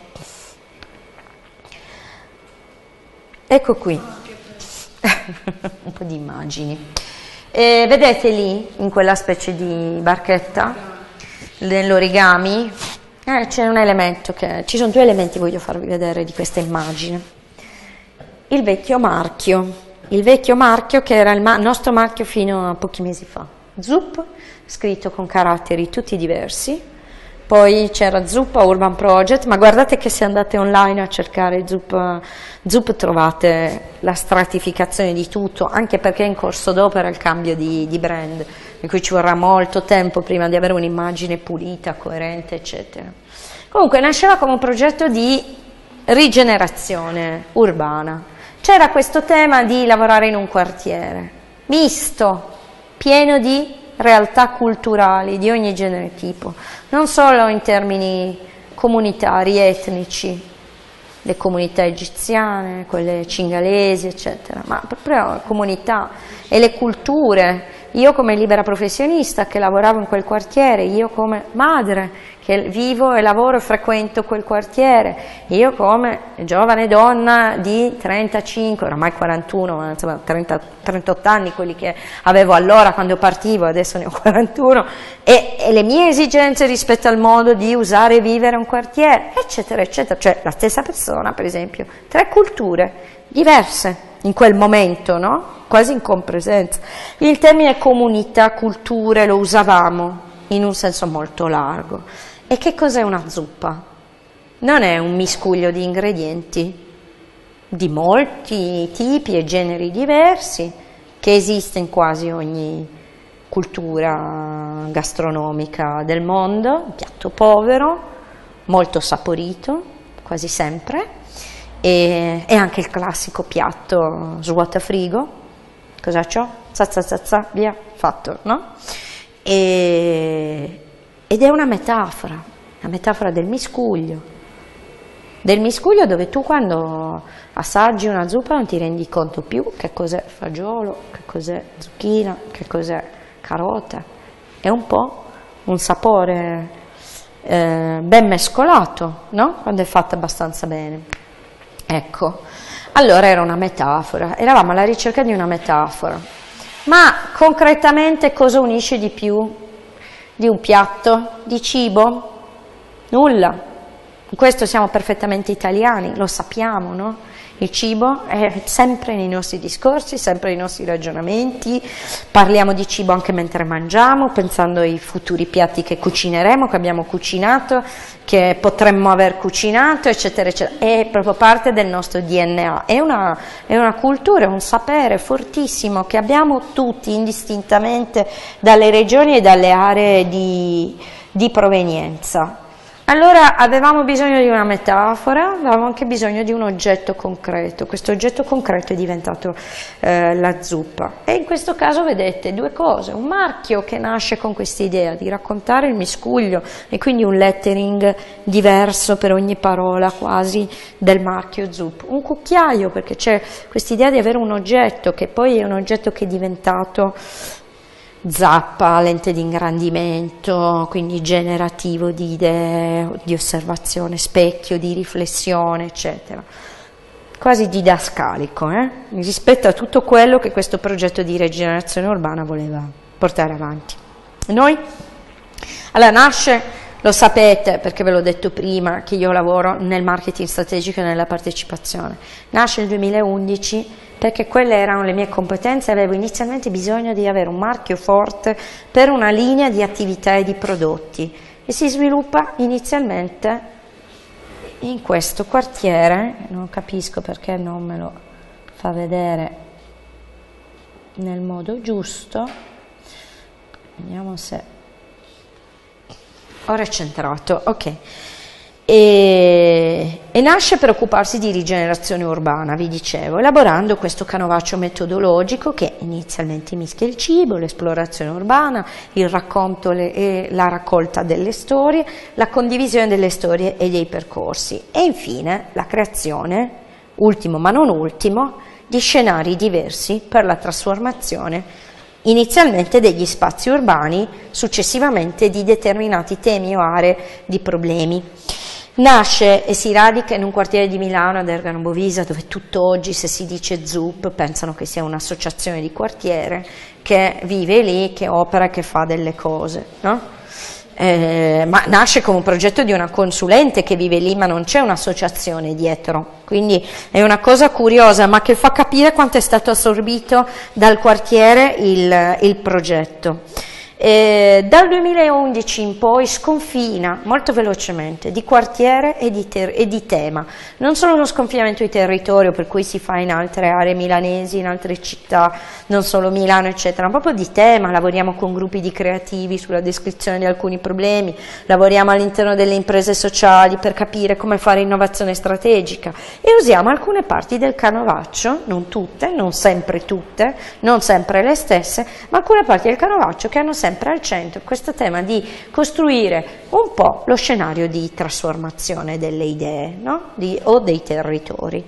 Ecco qui, un po' di immagini. E vedete lì, in quella specie di barchetta, nell'origami, eh, c'è un elemento che, ci sono due elementi che voglio farvi vedere di questa immagine. Il vecchio marchio, il vecchio marchio che era il ma- nostro marchio fino a pochi mesi fa. ZUP, scritto con caratteri tutti diversi. Poi c'era Zuppa Urban Project, ma guardate che se andate online a cercare Zup, Zup trovate la stratificazione di tutto, anche perché è in corso d'opera il cambio di, di brand, in cui ci vorrà molto tempo prima di avere un'immagine pulita, coerente, eccetera. Comunque nasceva come un progetto di rigenerazione urbana. C'era questo tema di lavorare in un quartiere misto, pieno di realtà culturali di ogni genere e tipo, non solo in termini comunitari, etnici, le comunità egiziane, quelle cingalesi, eccetera, ma proprio comunità e le culture. Io come libera professionista che lavoravo in quel quartiere, io come madre che vivo e lavoro e frequento quel quartiere, io come giovane donna di trentacinque, oramai quarantuno, ma insomma trenta, trentotto anni, quelli che avevo allora quando partivo, adesso ne ho quarantuno, e, e le mie esigenze rispetto al modo di usare e vivere un quartiere, eccetera, eccetera, cioè la stessa persona, per esempio, tre culture diverse in quel momento, no? Quasi in compresenza. Il termine comunità, culture lo usavamo in un senso molto largo. E che cos'è una zuppa? Non è un miscuglio di ingredienti di molti tipi e generi diversi che esiste in quasi ogni cultura gastronomica del mondo, un piatto povero, molto saporito, quasi sempre, e, e anche il classico piatto svuota frigo. Cosa c'ho? Zazza zazza, via, fatto, no? E, ed è una metafora, la metafora del miscuglio, del miscuglio dove tu quando assaggi una zuppa non ti rendi conto più che cos'è fagiolo, che cos'è zucchina, che cos'è carota, è un po' un sapore eh, ben mescolato, no? Quando è fatta abbastanza bene. Ecco. Allora era una metafora, eravamo alla ricerca di una metafora, ma concretamente cosa unisce di più di un piatto di cibo? Nulla. In questo siamo perfettamente italiani, lo sappiamo, no? Il cibo è sempre nei nostri discorsi, sempre nei nostri ragionamenti, parliamo di cibo anche mentre mangiamo, pensando ai futuri piatti che cucineremo, che abbiamo cucinato, che potremmo aver cucinato, eccetera, eccetera. È proprio parte del nostro D N A, è una, è una cultura, un sapere fortissimo che abbiamo tutti indistintamente dalle regioni e dalle aree di, di provenienza. Allora avevamo bisogno di una metafora, avevamo anche bisogno di un oggetto concreto, questo oggetto concreto è diventato eh, la zuppa e in questo caso vedete due cose, un marchio che nasce con questa idea di raccontare il miscuglio e quindi un lettering diverso per ogni parola quasi del marchio zuppa, un cucchiaio perché c'è questa idea di avere un oggetto che poi è un oggetto che è diventato zappa, lente di ingrandimento, quindi generativo di idee, di osservazione, specchio, di riflessione, eccetera. Quasi didascalico, eh? rispetto a tutto quello che questo progetto di rigenerazione urbana voleva portare avanti. Noi? Allora nasce, lo sapete perché ve l'ho detto prima, che io lavoro nel marketing strategico e nella partecipazione, nasce nel duemilaundici perché quelle erano le mie competenze. Avevo inizialmente bisogno di avere un marchio forte per una linea di attività e di prodotti, e si sviluppa inizialmente in questo quartiere. Non capisco perché non me lo fa vedere nel modo giusto. Vediamo se ora è centrato, ok. E, e nasce per occuparsi di rigenerazione urbana, vi dicevo, elaborando questo canovaccio metodologico che inizialmente mischia il cibo, l'esplorazione urbana, il racconto le, e la raccolta delle storie, la condivisione delle storie e dei percorsi, e infine la creazione, ultimo ma non ultimo, di scenari diversi per la trasformazione inizialmente degli spazi urbani, successivamente di determinati temi o aree di problemi. Nasce e si radica in un quartiere di Milano, ad Ergano Bovisa, dove tutt'oggi se si dice Z U P pensano che sia un'associazione di quartiere che vive lì, che opera e che fa delle cose, no? Eh, ma nasce come un progetto di una consulente che vive lì, ma non c'è un'associazione dietro, quindi è una cosa curiosa, ma che fa capire quanto è stato assorbito dal quartiere il, il progetto. Eh, dal duemilaundici in poi sconfina molto velocemente di quartiere e di, e di tema, non solo uno sconfinamento di territorio per cui si fa in altre aree milanesi, in altre città, non solo Milano eccetera, ma proprio di tema. Lavoriamo con gruppi di creativi sulla descrizione di alcuni problemi, lavoriamo all'interno delle imprese sociali per capire come fare innovazione strategica, e usiamo alcune parti del canovaccio, non tutte, non sempre tutte, non sempre le stesse, ma alcune parti del canovaccio che hanno sempre al centro questo tema di costruire un po' lo scenario di trasformazione delle idee, no? di, o dei territori.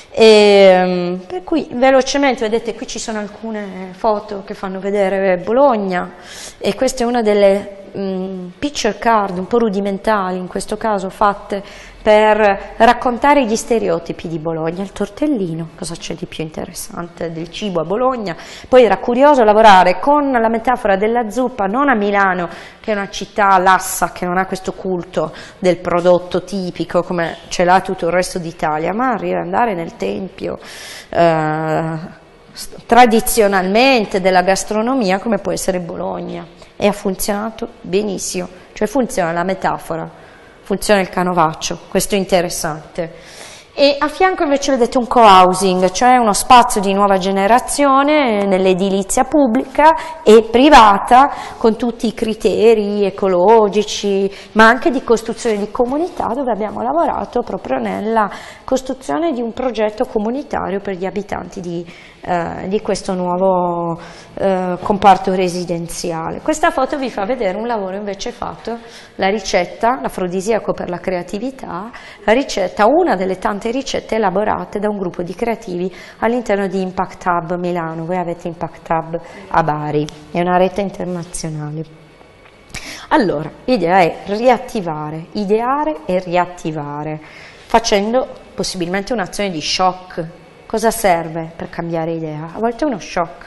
E, per cui velocemente, vedete qui ci sono alcune foto che fanno vedere Bologna, e questa è una delle mh, picture card un po' rudimentali, in questo caso fatte per raccontare gli stereotipi di Bologna. Il tortellino, cosa c'è di più interessante del cibo a Bologna? Poi era curioso lavorare con la metafora della zuppa, non a Milano, che è una città lassa, che non ha questo culto del prodotto tipico come ce l'ha tutto il resto d'Italia, ma andare nel tempio eh, tradizionalmente della gastronomia come può essere Bologna, e ha funzionato benissimo, cioè funziona la metafora, funziona il canovaccio, questo è interessante. E a fianco invece vedete un co-housing, cioè uno spazio di nuova generazione nell'edilizia pubblica e privata, con tutti i criteri ecologici, ma anche di costruzione di comunità, dove abbiamo lavorato proprio nella costruzione di un progetto comunitario per gli abitanti di, eh, di questo nuovo eh, comparto residenziale. Questa foto vi fa vedere un lavoro invece fatto, la ricetta, l'afrodisiaco per la creatività, la ricetta, una delle tante ricette elaborate da un gruppo di creativi all'interno di Impact Hub Milano. Voi avete Impact Hub a Bari, è una rete internazionale. Allora, l'idea è riattivare, ideare e riattivare, facendo possibilmente un'azione di shock. Cosa serve per cambiare idea? A volte uno shock.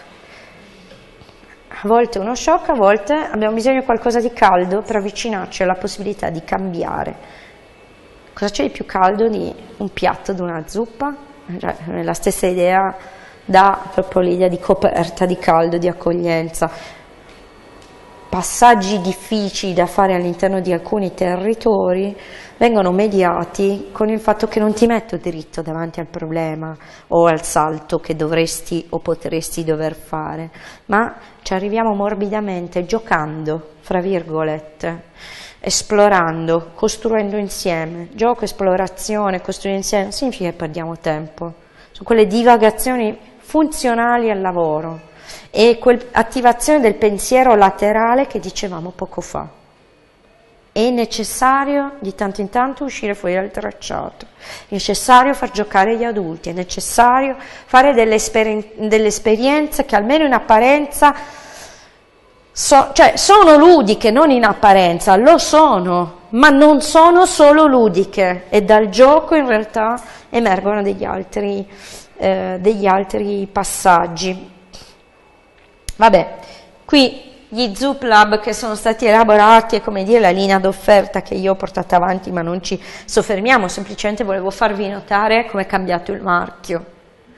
A volte uno shock, a volte abbiamo bisogno di qualcosa di caldo per avvicinarci alla possibilità di cambiare. Cosa c'è di più caldo di un piatto di una zuppa? Cioè, la stessa idea dà proprio l'idea di coperta, di caldo, di accoglienza. Passaggi difficili da fare all'interno di alcuni territori vengono mediati con il fatto che non ti metto dritto davanti al problema o al salto che dovresti o potresti dover fare, ma ci arriviamo morbidamente, giocando, fra virgolette, esplorando, costruendo insieme. Gioco, esplorazione, costruire insieme significa che perdiamo tempo. Sono quelle divagazioni funzionali al lavoro e quell'attivazione del pensiero laterale che dicevamo poco fa. È necessario di tanto in tanto uscire fuori dal tracciato, è necessario far giocare gli adulti, è necessario fare delle, esperi- delle esperienze che almeno in apparenza So, cioè sono ludiche, non in apparenza, lo sono, ma non sono solo ludiche, e dal gioco in realtà emergono degli altri, eh, degli altri passaggi. Vabbè, qui gli Zoop Lab che sono stati elaborati è, come dire, la linea d'offerta che io ho portato avanti, ma non ci soffermiamo, semplicemente volevo farvi notare come è cambiato il marchio.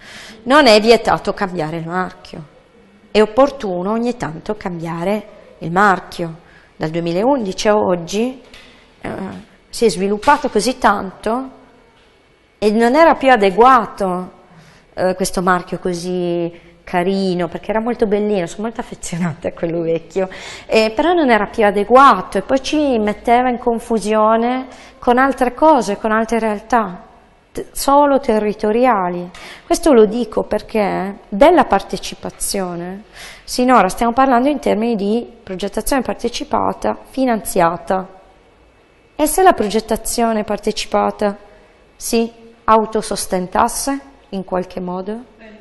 non è vietato cambiare il marchio. È opportuno ogni tanto cambiare il marchio. Dal duemilaundici a oggi eh, si è sviluppato così tanto e non era più adeguato eh, questo marchio così carino, perché era molto bellino, sono molto affezionata a quello vecchio, eh, però non era più adeguato e poi ci metteva in confusione con altre cose, con altre realtà, solo territoriali. Questo lo dico perché della partecipazione sinora stiamo parlando in termini di progettazione partecipata finanziata, e se la progettazione partecipata si autosostentasse in qualche modo?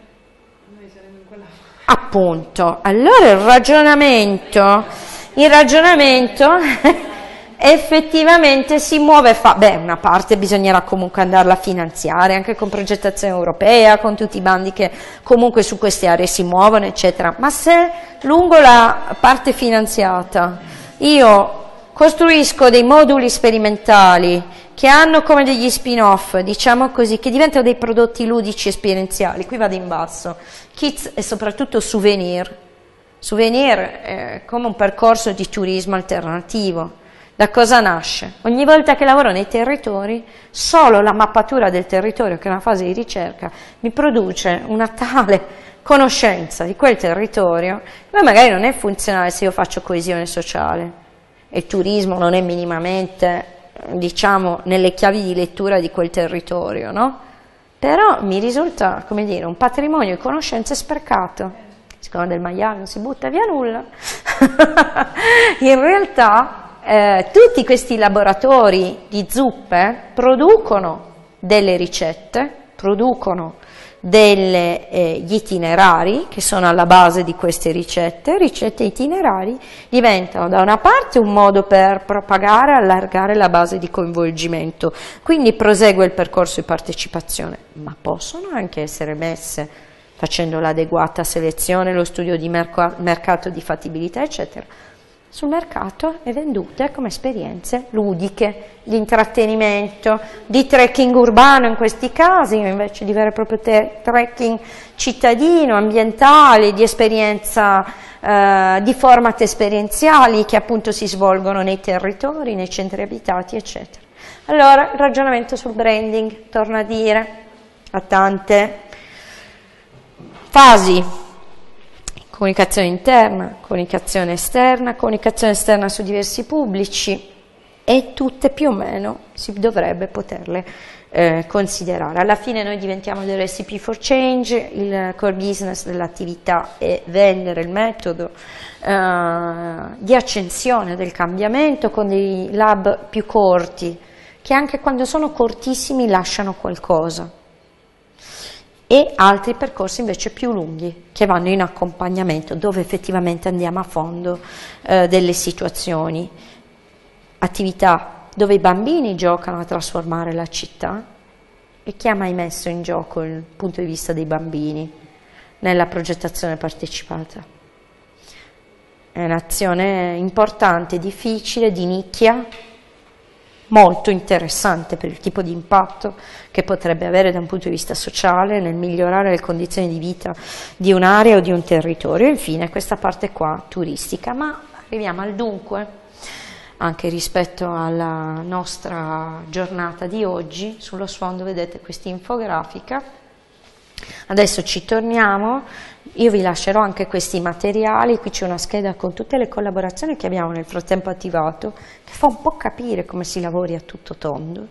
Appunto, allora il ragionamento, il ragionamento effettivamente si muove, fa, beh, una parte bisognerà comunque andarla a finanziare, anche con progettazione europea, con tutti i bandi che comunque su queste aree si muovono, eccetera. Ma se lungo la parte finanziata io costruisco dei moduli sperimentali che hanno come degli spin-off, diciamo così, che diventano dei prodotti ludici esperienziali, qui vado in basso, kits e soprattutto souvenir. Souvenir è come un percorso di turismo alternativo. Da cosa nasce? Ogni volta che lavoro nei territori, solo la mappatura del territorio, che è una fase di ricerca, mi produce una tale conoscenza di quel territorio, che magari non è funzionale se io faccio coesione sociale. E il turismo non è minimamente, diciamo, nelle chiavi di lettura di quel territorio, no? Però mi risulta, come dire, un patrimonio di conoscenze sprecato. Siccome del maiale non si butta via nulla. In realtà eh, tutti questi laboratori di zuppe producono delle ricette, producono degli eh, itinerari che sono alla base di queste ricette. Ricette e itinerari diventano da una parte un modo per propagare, allargare la base di coinvolgimento, quindi prosegue il percorso di partecipazione, ma possono anche essere messe facendo l'adeguata selezione, lo studio di mercato, di fattibilità, eccetera, sul mercato e vendute come esperienze ludiche, di intrattenimento, di trekking urbano in questi casi, invece di vero e proprio trekking cittadino, ambientale, di esperienza, eh, di format esperienziali che appunto si svolgono nei territori, nei centri abitati, eccetera. Allora, il ragionamento sul branding, torno a dire, ha tante fasi. Comunicazione interna, comunicazione esterna, comunicazione esterna su diversi pubblici, e tutte più o meno si dovrebbe poterle eh, considerare. Alla fine noi diventiamo delle recipe for change, il core business dell'attività è vendere il metodo eh, di accensione del cambiamento con dei lab più corti, che anche quando sono cortissimi lasciano qualcosa, e altri percorsi invece più lunghi che vanno in accompagnamento, dove effettivamente andiamo a fondo eh, delle situazioni. Attività dove i bambini giocano a trasformare la città, e chi ha mai messo in gioco il punto di vista dei bambini nella progettazione partecipata? È un'azione importante, difficile, di nicchia, molto interessante per il tipo di impatto che potrebbe avere da un punto di vista sociale nel migliorare le condizioni di vita di un'area o di un territorio. E infine questa parte qua turistica, ma arriviamo al dunque, anche rispetto alla nostra giornata di oggi. Sullo sfondo vedete questa infografica, adesso ci torniamo. Io vi lascerò anche questi materiali, qui c'è una scheda con tutte le collaborazioni che abbiamo nel frattempo attivato, che fa un po' capire come si lavori a tutto tondo,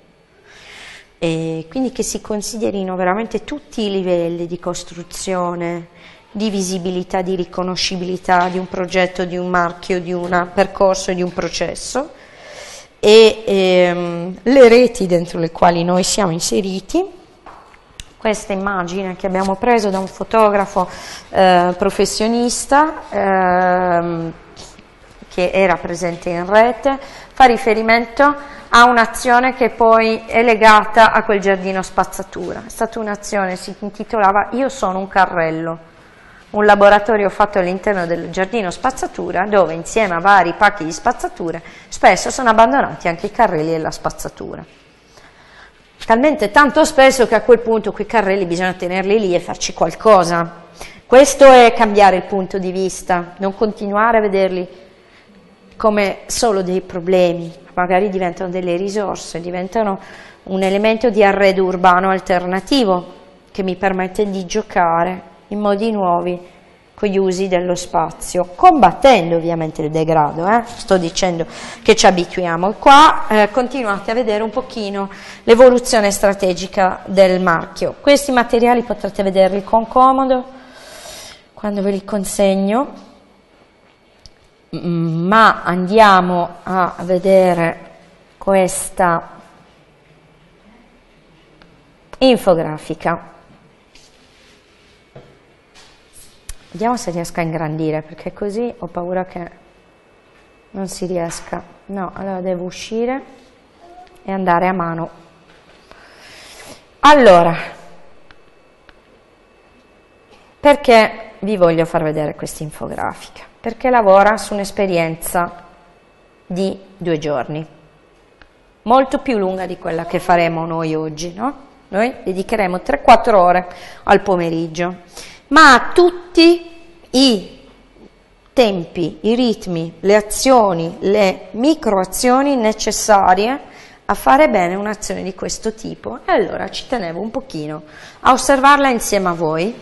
e quindi che si considerino veramente tutti i livelli di costruzione, di visibilità, di riconoscibilità di un progetto, di un marchio, di un percorso, di un processo, e ehm, le reti dentro le quali noi siamo inseriti. Questa immagine che abbiamo preso da un fotografo eh, professionista eh, che era presente in rete, fa riferimento a un'azione che poi è legata a quel giardino spazzatura. È stata un'azione, si intitolava Io sono un carrello, un laboratorio fatto all'interno del giardino spazzatura, dove insieme a vari pacchi di spazzature spesso sono abbandonati anche i carrelli e la spazzatura. talmente tanto spesso che a quel punto quei carrelli bisogna tenerli lì e farci qualcosa. Questo è cambiare il punto di vista, non continuare a vederli come solo dei problemi, magari diventano delle risorse, diventano un elemento di arredo urbano alternativo che mi permette di giocare in modi nuovi con gli usi dello spazio, combattendo ovviamente il degrado, eh? Sto dicendo che ci abituiamo. Qua eh, continuate a vedere un pochino l'evoluzione strategica del marchio. Questi materiali potrete vederli con comodo quando ve li consegno, ma andiamo a vedere questa infografica. Vediamo se riesco a ingrandire, perché così ho paura che non si riesca. No, allora devo uscire e andare a mano. Allora, perché vi voglio far vedere questa infografica? Perché lavora su un'esperienza di due giorni, molto più lunga di quella che faremo noi oggi, no? Noi dedicheremo tre quattro ore al pomeriggio, ma a tutti i tempi, i ritmi, le azioni, le microazioni necessarie a fare bene un'azione di questo tipo. E allora ci tenevo un pochino a osservarla insieme a voi,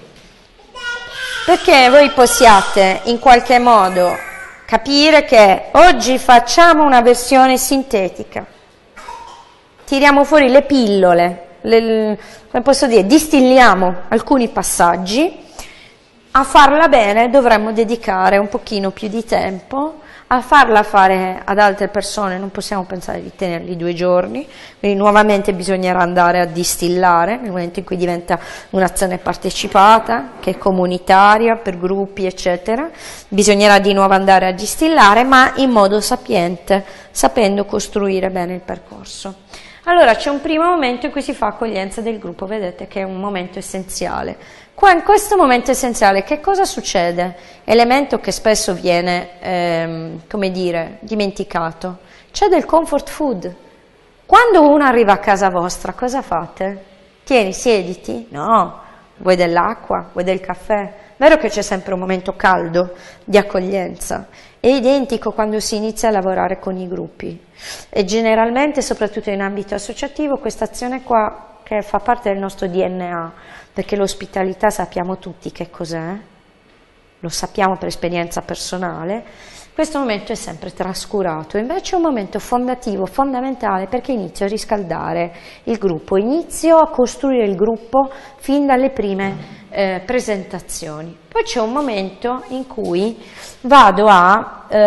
perché voi possiate in qualche modo capire che oggi facciamo una versione sintetica, tiriamo fuori le pillole, le, come posso dire, distilliamo alcuni passaggi. A farla bene dovremmo dedicare un pochino più di tempo, a farla fare ad altre persone non possiamo pensare di tenerli due giorni, quindi nuovamente bisognerà andare a distillare nel momento in cui diventa un'azione partecipata, che è comunitaria, per gruppi eccetera, bisognerà di nuovo andare a distillare, ma in modo sapiente, sapendo costruire bene il percorso. Allora c'è un primo momento in cui si fa accoglienza del gruppo, vedete che è un momento essenziale. Qua in questo momento essenziale che cosa succede? Elemento che spesso viene, ehm, come dire, dimenticato. C'è del comfort food. Quando uno arriva a casa vostra, cosa fate? Tieni, siediti? No. Vuoi dell'acqua? Vuoi del caffè? Vero che c'è sempre un momento caldo di accoglienza? È identico quando si inizia a lavorare con i gruppi. E generalmente, soprattutto in ambito associativo, questa azione qua, che fa parte del nostro D N A, perché l'ospitalità sappiamo tutti che cos'è, lo sappiamo per esperienza personale, questo momento è sempre trascurato, invece è un momento fondativo, fondamentale, perché inizio a riscaldare il gruppo, inizio a costruire il gruppo fin dalle prime eh, presentazioni. Poi c'è un momento in cui vado a, eh,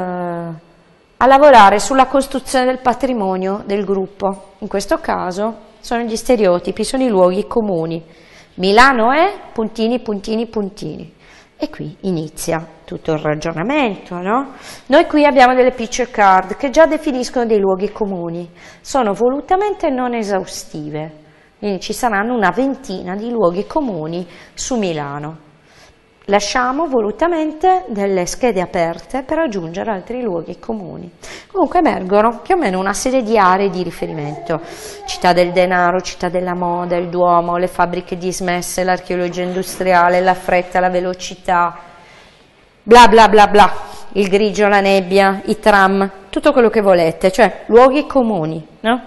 a lavorare sulla costruzione del patrimonio del gruppo, in questo caso sono gli stereotipi, sono i luoghi comuni. Milano è puntini, puntini, puntini. E qui inizia tutto il ragionamento, no? Noi qui abbiamo delle picture card che già definiscono dei luoghi comuni. Sono volutamente non esaustive, quindi ci saranno una ventina di luoghi comuni su Milano. Lasciamo volutamente delle schede aperte per aggiungere altri luoghi comuni. Comunque emergono più o meno una serie di aree di riferimento: città del denaro, città della moda, il Duomo, le fabbriche dismesse, l'archeologia industriale, la fretta, la velocità, bla bla bla bla, il grigio, la nebbia, i tram, tutto quello che volete, cioè luoghi comuni, no?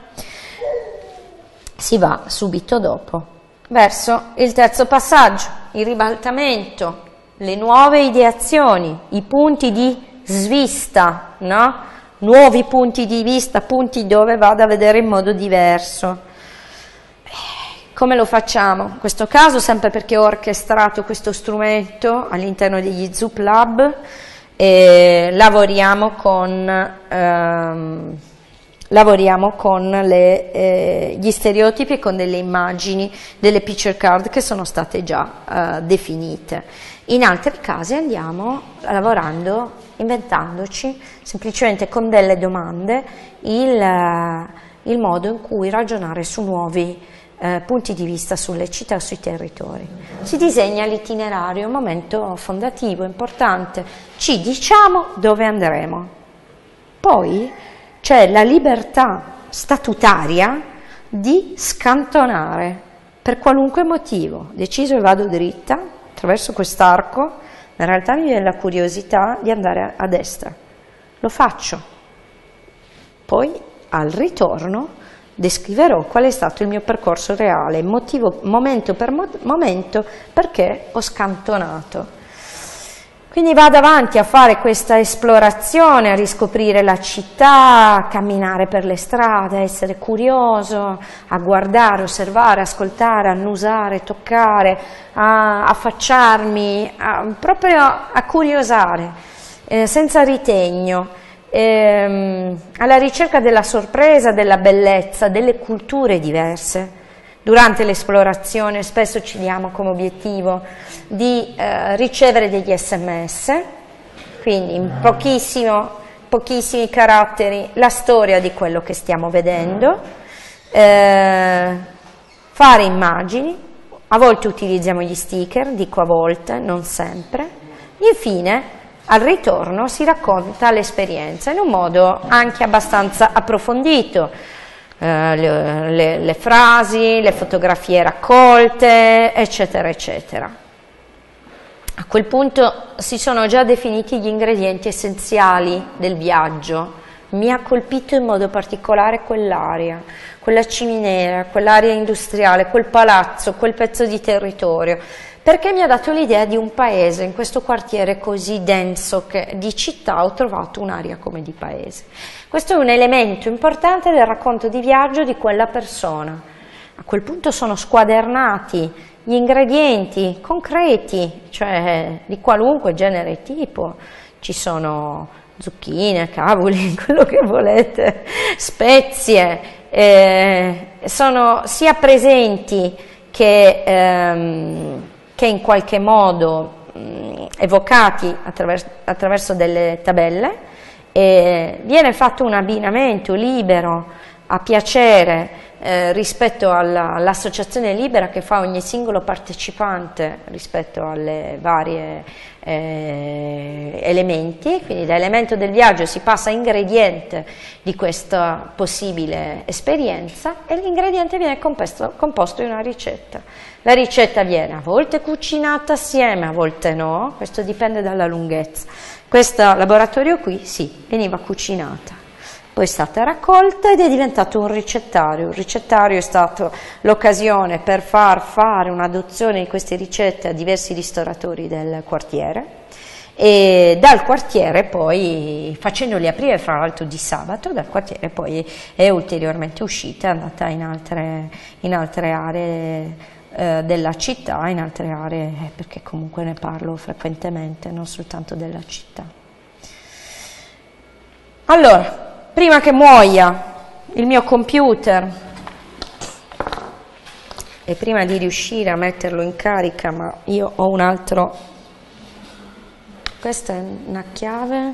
Si va subito dopo verso il terzo passaggio, il ribaltamento, le nuove ideazioni, i punti di svista, no? Nuovi punti di vista, punti dove vado a vedere in modo diverso. Come lo facciamo? In questo caso, sempre perché ho orchestrato questo strumento all'interno degli Zoop Lab, e lavoriamo con... Ehm, lavoriamo con le, eh, gli stereotipi e con delle immagini, delle picture card che sono state già eh, definite. In altri casi andiamo lavorando, inventandoci semplicemente con delle domande il, eh, il modo in cui ragionare su nuovi eh, punti di vista sulle città o sui territori. Si disegna l'itinerario, un momento fondativo, importante, ci diciamo dove andremo. Poi c'è la libertà statutaria di scantonare per qualunque motivo. Deciso e vado dritta attraverso quest'arco, in realtà mi viene la curiosità di andare a destra. Lo faccio. Poi al ritorno descriverò qual è stato il mio percorso reale, motivo, momento per mo momento, perché ho scantonato. Quindi vado avanti a fare questa esplorazione, a riscoprire la città, a camminare per le strade, a essere curioso, a guardare, osservare, ascoltare, annusare, toccare, a affacciarmi, a, proprio a curiosare, eh, senza ritegno. Ehm, alla ricerca della sorpresa, della bellezza, delle culture diverse. Durante l'esplorazione spesso ci diamo come obiettivo di eh, ricevere degli sms, quindi in pochissimo, pochissimi caratteri la storia di quello che stiamo vedendo, eh, fare immagini, a volte utilizziamo gli sticker, dico a volte, non sempre, infine al ritorno si racconta l'esperienza in un modo anche abbastanza approfondito, eh, le, le, le frasi, le fotografie raccolte, eccetera, eccetera. A quel punto si sono già definiti gli ingredienti essenziali del viaggio. Mi ha colpito in modo particolare quell'area, quella ciminiera, quell'area industriale, quel palazzo, quel pezzo di territorio, perché mi ha dato l'idea di un paese. In questo quartiere così denso che di città ho trovato un'area come di paese. Questo è un elemento importante del racconto di viaggio di quella persona. A quel punto sono squadernati gli ingredienti concreti, cioè di qualunque genere e tipo. Ci sono zucchine, cavoli, quello che volete, spezie, eh, sono sia presenti che... Ehm, che in qualche modo mh, evocati attraverso, attraverso delle tabelle, e viene fatto un abbinamento libero, a piacere, eh, rispetto all'associazione libera che fa ogni singolo partecipante rispetto alle varie eh, elementi, quindi da elemento del viaggio si passa a ingrediente di questa possibile esperienza e l'ingrediente viene composto, composto in una ricetta. La ricetta viene a volte cucinata assieme, a volte no, questo dipende dalla lunghezza. Questo laboratorio qui, sì, veniva cucinata, poi è stata raccolta ed è diventato un ricettario. Il ricettario è stato l'occasione per far fare un'adozione di queste ricette a diversi ristoratori del quartiere, e dal quartiere poi, facendoli aprire fra l'altro di sabato, dal quartiere poi è ulteriormente uscita, è andata in altre, in altre aree della città, in altre aree, perché comunque ne parlo frequentemente, non soltanto della città. Allora, prima che muoia il mio computer e prima di riuscire a metterlo in carica, ma io ho un altro, questa è una chiave,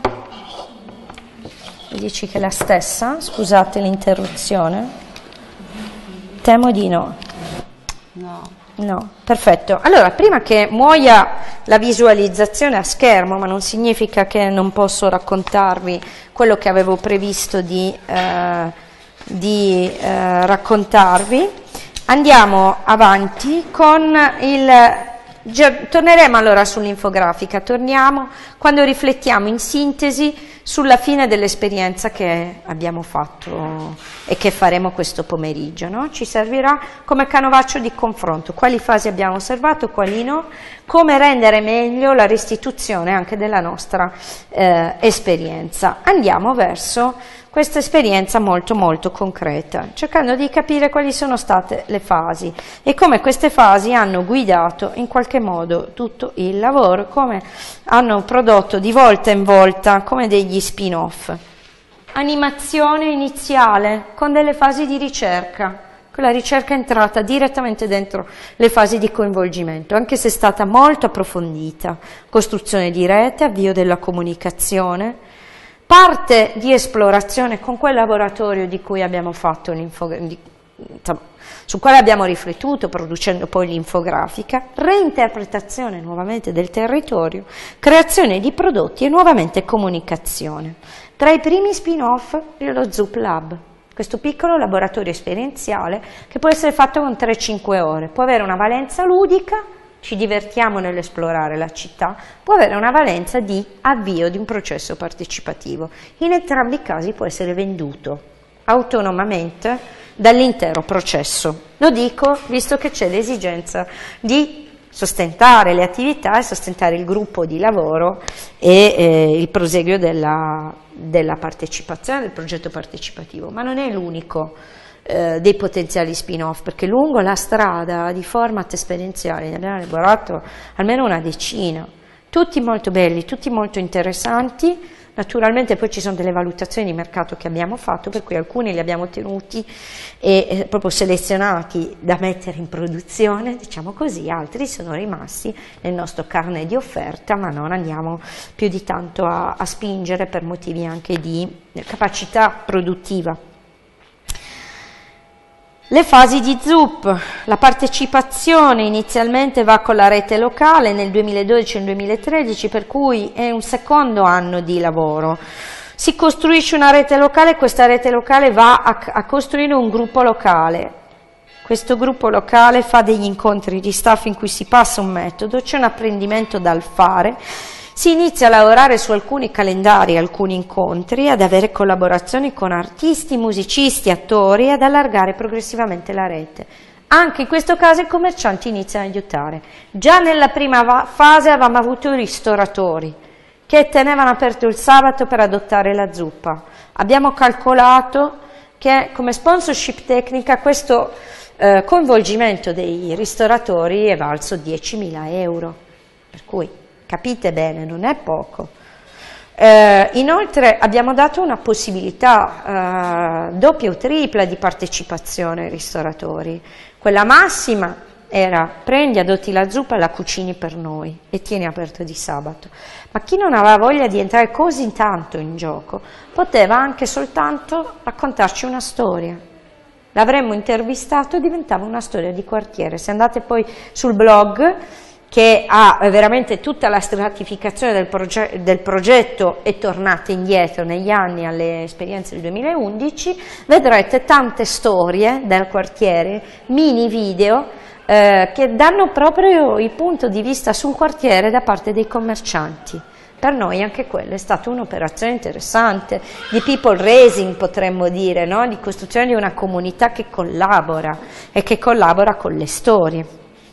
dici che è la stessa? Scusate l'interruzione, temo di no. No. No, perfetto. Allora, prima che muoia la visualizzazione a schermo, ma non significa che non posso raccontarvi quello che avevo previsto di, eh, di eh, raccontarvi, andiamo avanti con il... Torneremo allora sull'infografica, torniamo quando riflettiamo in sintesi sulla fine dell'esperienza che abbiamo fatto e che faremo questo pomeriggio, no? Ci servirà come canovaccio di confronto, quali fasi abbiamo osservato, quali no, come rendere meglio la restituzione anche della nostra eh, esperienza. Andiamo verso questa esperienza molto molto concreta, cercando di capire quali sono state le fasi e come queste fasi hanno guidato in qualche modo tutto il lavoro, come hanno prodotto di volta in volta come degli spin-off. Animazione iniziale con delle fasi di ricerca, quella ricerca è entrata direttamente dentro le fasi di coinvolgimento, anche se è stata molto approfondita, costruzione di rete, avvio della comunicazione, parte di esplorazione con quel laboratorio di cui abbiamo fatto un'infografica, su quale abbiamo riflettuto producendo poi l'infografica, reinterpretazione nuovamente del territorio, creazione di prodotti e nuovamente comunicazione. Tra i primi spin-off lo Zoop Lab, Questo piccolo laboratorio esperienziale che può essere fatto con tre cinque ore, può avere una valenza ludica, ci divertiamo nell'esplorare la città, può avere una valenza di avvio di un processo partecipativo. In entrambi i casi può essere venduto autonomamente dall'intero processo. Lo dico visto che c'è l'esigenza di sostentare le attività e sostentare il gruppo di lavoro e eh, il proseguio della, della partecipazione, del progetto partecipativo, ma non è l'unico eh, dei potenziali spin-off, perché lungo la strada di format esperienziali ne abbiamo elaborato almeno una decina, tutti molto belli, tutti molto interessanti. Naturalmente poi ci sono delle valutazioni di mercato che abbiamo fatto, per cui alcuni li abbiamo tenuti e eh, proprio selezionati da mettere in produzione, diciamo così, altri sono rimasti nel nostro carnet di offerta, ma non andiamo più di tanto a, a spingere per motivi anche di capacità produttiva. Le fasi di Z U P, la partecipazione inizialmente va con la rete locale nel duemiladodici e nel duemilatredici, per cui è un secondo anno di lavoro. Si costruisce una rete locale e questa rete locale va a, a costruire un gruppo locale. Questo gruppo locale fa degli incontri di staff in cui si passa un metodo, c'è un apprendimento dal fare. Si inizia a lavorare su alcuni calendari, alcuni incontri, ad avere collaborazioni con artisti, musicisti, attori, ad allargare progressivamente la rete. Anche in questo caso i commercianti iniziano a aiutare. Già nella prima fase avevamo avuto i ristoratori che tenevano aperto il sabato per adottare la zuppa. Abbiamo calcolato che come sponsorship tecnica questo eh, coinvolgimento dei ristoratori è valso diecimila euro, per cui capite bene, non è poco. Eh, inoltre abbiamo dato una possibilità eh, doppia o tripla di partecipazione ai ristoratori. Quella massima era: prendi, adotti la zuppa e la cucini per noi e tieni aperto di sabato. Ma chi non aveva voglia di entrare così tanto in gioco poteva anche soltanto raccontarci una storia. L'avremmo intervistato e diventava una storia di quartiere. Se andate poi sul blog, che ha veramente tutta la stratificazione del, proge del progetto e tornate indietro negli anni alle esperienze del duemilaundici, vedrete tante storie del quartiere, mini video, eh, che danno proprio il punto di vista sul quartiere da parte dei commercianti. Per noi anche quella è stata un'operazione interessante, di people raising potremmo dire, no? Di costruzione di una comunità che collabora e che collabora con le storie.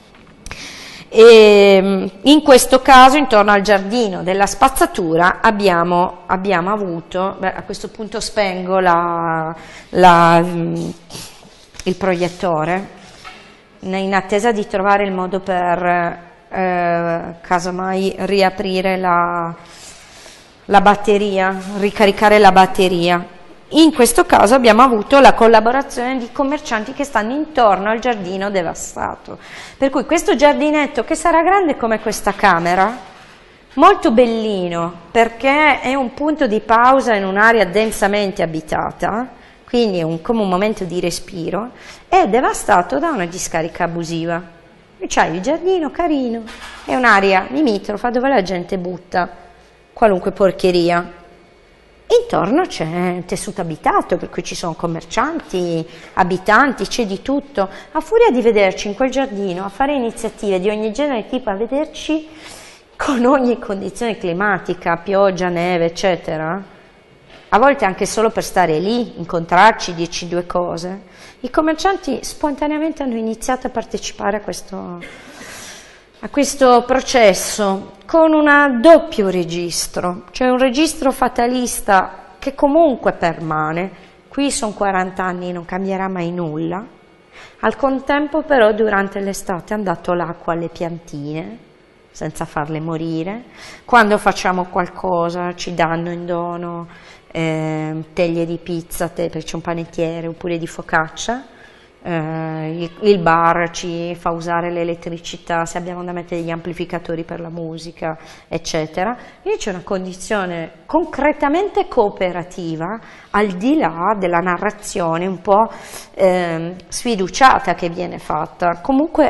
E in questo caso intorno al giardino della spazzatura abbiamo, abbiamo avuto, beh, a questo punto spengo la, la, il proiettore in attesa di trovare il modo per eh, casomai riaprire la, la batteria, ricaricare la batteria. In questo caso abbiamo avuto la collaborazione di commercianti che stanno intorno al giardino devastato. Per cui questo giardinetto, che sarà grande come questa camera, molto bellino, perché è un punto di pausa in un'area densamente abitata, quindi è un, come un momento di respiro, è devastato da una discarica abusiva. E c'hai il giardino carino, è un'area limitrofa dove la gente butta qualunque porcheria. Intorno c'è un tessuto abitato, per cui ci sono commercianti, abitanti, c'è di tutto. A furia di vederci in quel giardino, a fare iniziative di ogni genere, tipo a vederci con ogni condizione climatica, pioggia, neve, eccetera, a volte anche solo per stare lì, incontrarci, dirci due cose, i commercianti spontaneamente hanno iniziato a partecipare a questo, a questo processo con un doppio registro, cioè un registro fatalista che comunque permane, qui sono quaranta anni, non cambierà mai nulla, al contempo però durante l'estate hanno dato l'acqua alle piantine, senza farle morire, quando facciamo qualcosa ci danno in dono eh, teglie di pizza, te, perché c'è un panettiere, oppure di focaccia, eh, il, il bar ci fa usare l'elettricità, se abbiamo da mettere gli amplificatori per la musica, eccetera. Quindi c'è una condizione concretamente cooperativa, al di là della narrazione un po' eh, sfiduciata che viene fatta. Comunque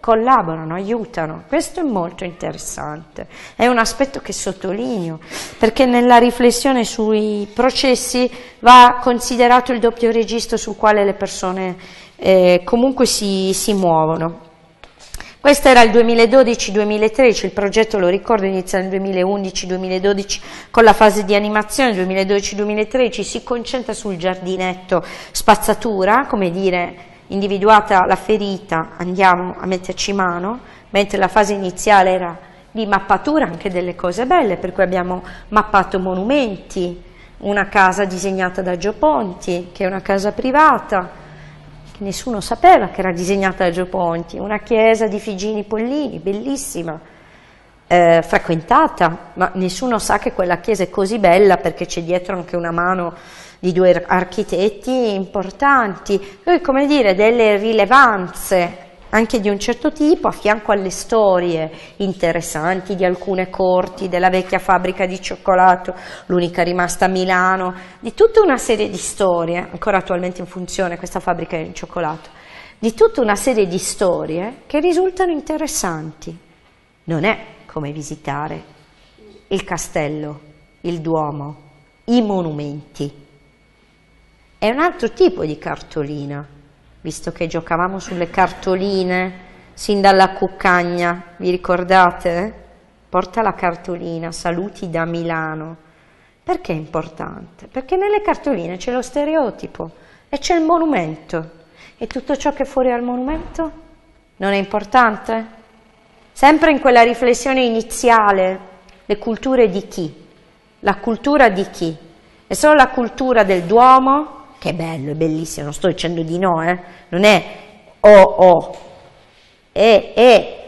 collaborano, aiutano. Questo è molto interessante, è un aspetto che sottolineo, perché nella riflessione sui processi va considerato il doppio registro sul quale le persone eh, comunque si, si muovono. Questo era il duemiladodici duemilatredici, il progetto, lo ricordo, inizia nel duemilaundici duemiladodici con la fase di animazione, duemiladodici duemilatredici si concentra sul giardinetto spazzatura, come dire, individuata la ferita, andiamo a metterci mano, mentre la fase iniziale era di mappatura anche delle cose belle, per cui abbiamo mappato monumenti, una casa disegnata da Gio Ponti, che è una casa privata, nessuno sapeva che era disegnata da Gio Ponti, una chiesa di Figini Pollini, bellissima, eh, frequentata, ma nessuno sa che quella chiesa è così bella perché c'è dietro anche una mano di due architetti importanti, poi, come dire, delle rilevanze anche di un certo tipo, a fianco alle storie interessanti di alcune corti, della vecchia fabbrica di cioccolato, l'unica rimasta a Milano, di tutta una serie di storie, ancora attualmente in funzione questa fabbrica di cioccolato, di tutta una serie di storie che risultano interessanti. Non è come visitare il castello, il Duomo, i monumenti. È un altro tipo di cartolina. Visto che giocavamo sulle cartoline sin dalla cuccagna, vi ricordate? Porta la cartolina, saluti da Milano. Perché è importante? Perché nelle cartoline c'è lo stereotipo e c'è il monumento. E tutto ciò che è fuori dal monumento non è importante? Sempre in quella riflessione iniziale, le culture di chi? La cultura di chi? È solo la cultura del Duomo? Che è bello, è bellissimo, non sto dicendo di no, eh? Non è o o, è è.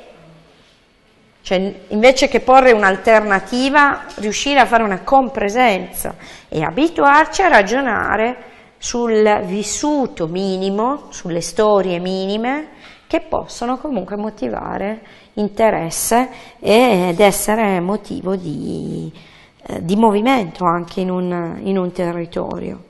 Cioè, invece che porre un'alternativa, riuscire a fare una compresenza e abituarci a ragionare sul vissuto minimo, sulle storie minime, che possono comunque motivare interesse ed essere motivo di, eh, di movimento anche in un, in un territorio.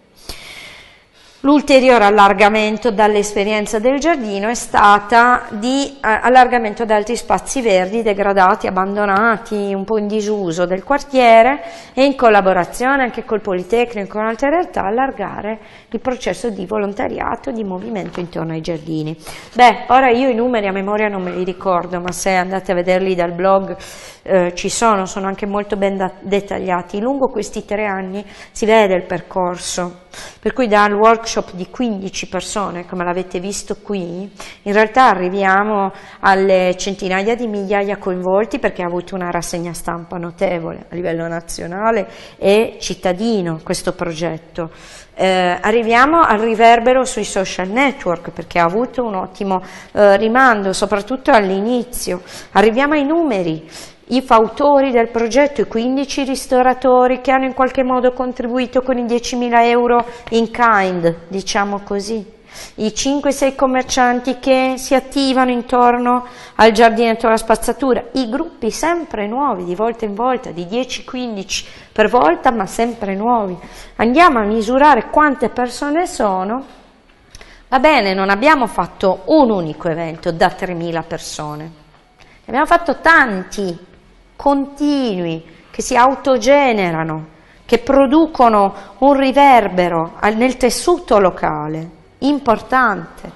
L'ulteriore allargamento dall'esperienza del giardino è stata di eh, allargamento ad altri spazi verdi degradati, abbandonati, un po' in disuso del quartiere, e in collaborazione anche col Politecnico e con altre realtà allargare il processo di volontariato, di movimento intorno ai giardini. Beh, ora io i numeri a memoria non me li ricordo, ma se andate a vederli dal blog eh, ci sono, sono anche molto ben dettagliati. Lungo questi tre anni si vede il percorso, per cui dal workshop di quindici persone, come l'avete visto qui, in realtà arriviamo alle centinaia di migliaia coinvolti, perché ha avuto una rassegna stampa notevole a livello nazionale e cittadino questo progetto. Eh, arriviamo al riverbero sui social network, perché ha avuto un ottimo eh, rimando, soprattutto all'inizio. Arriviamo ai numeri. I fautori del progetto, i quindici ristoratori che hanno in qualche modo contribuito con i diecimila euro in kind, diciamo così, i cinque sei commercianti che si attivano intorno al giardinetto della spazzatura, i gruppi sempre nuovi, di volta in volta, di dieci quindici per volta, ma sempre nuovi. Andiamo a misurare quante persone sono. Va bene, non abbiamo fatto un unico evento da tremila persone, abbiamo fatto tanti, continui, che si autogenerano, che producono un riverbero nel tessuto locale, importante.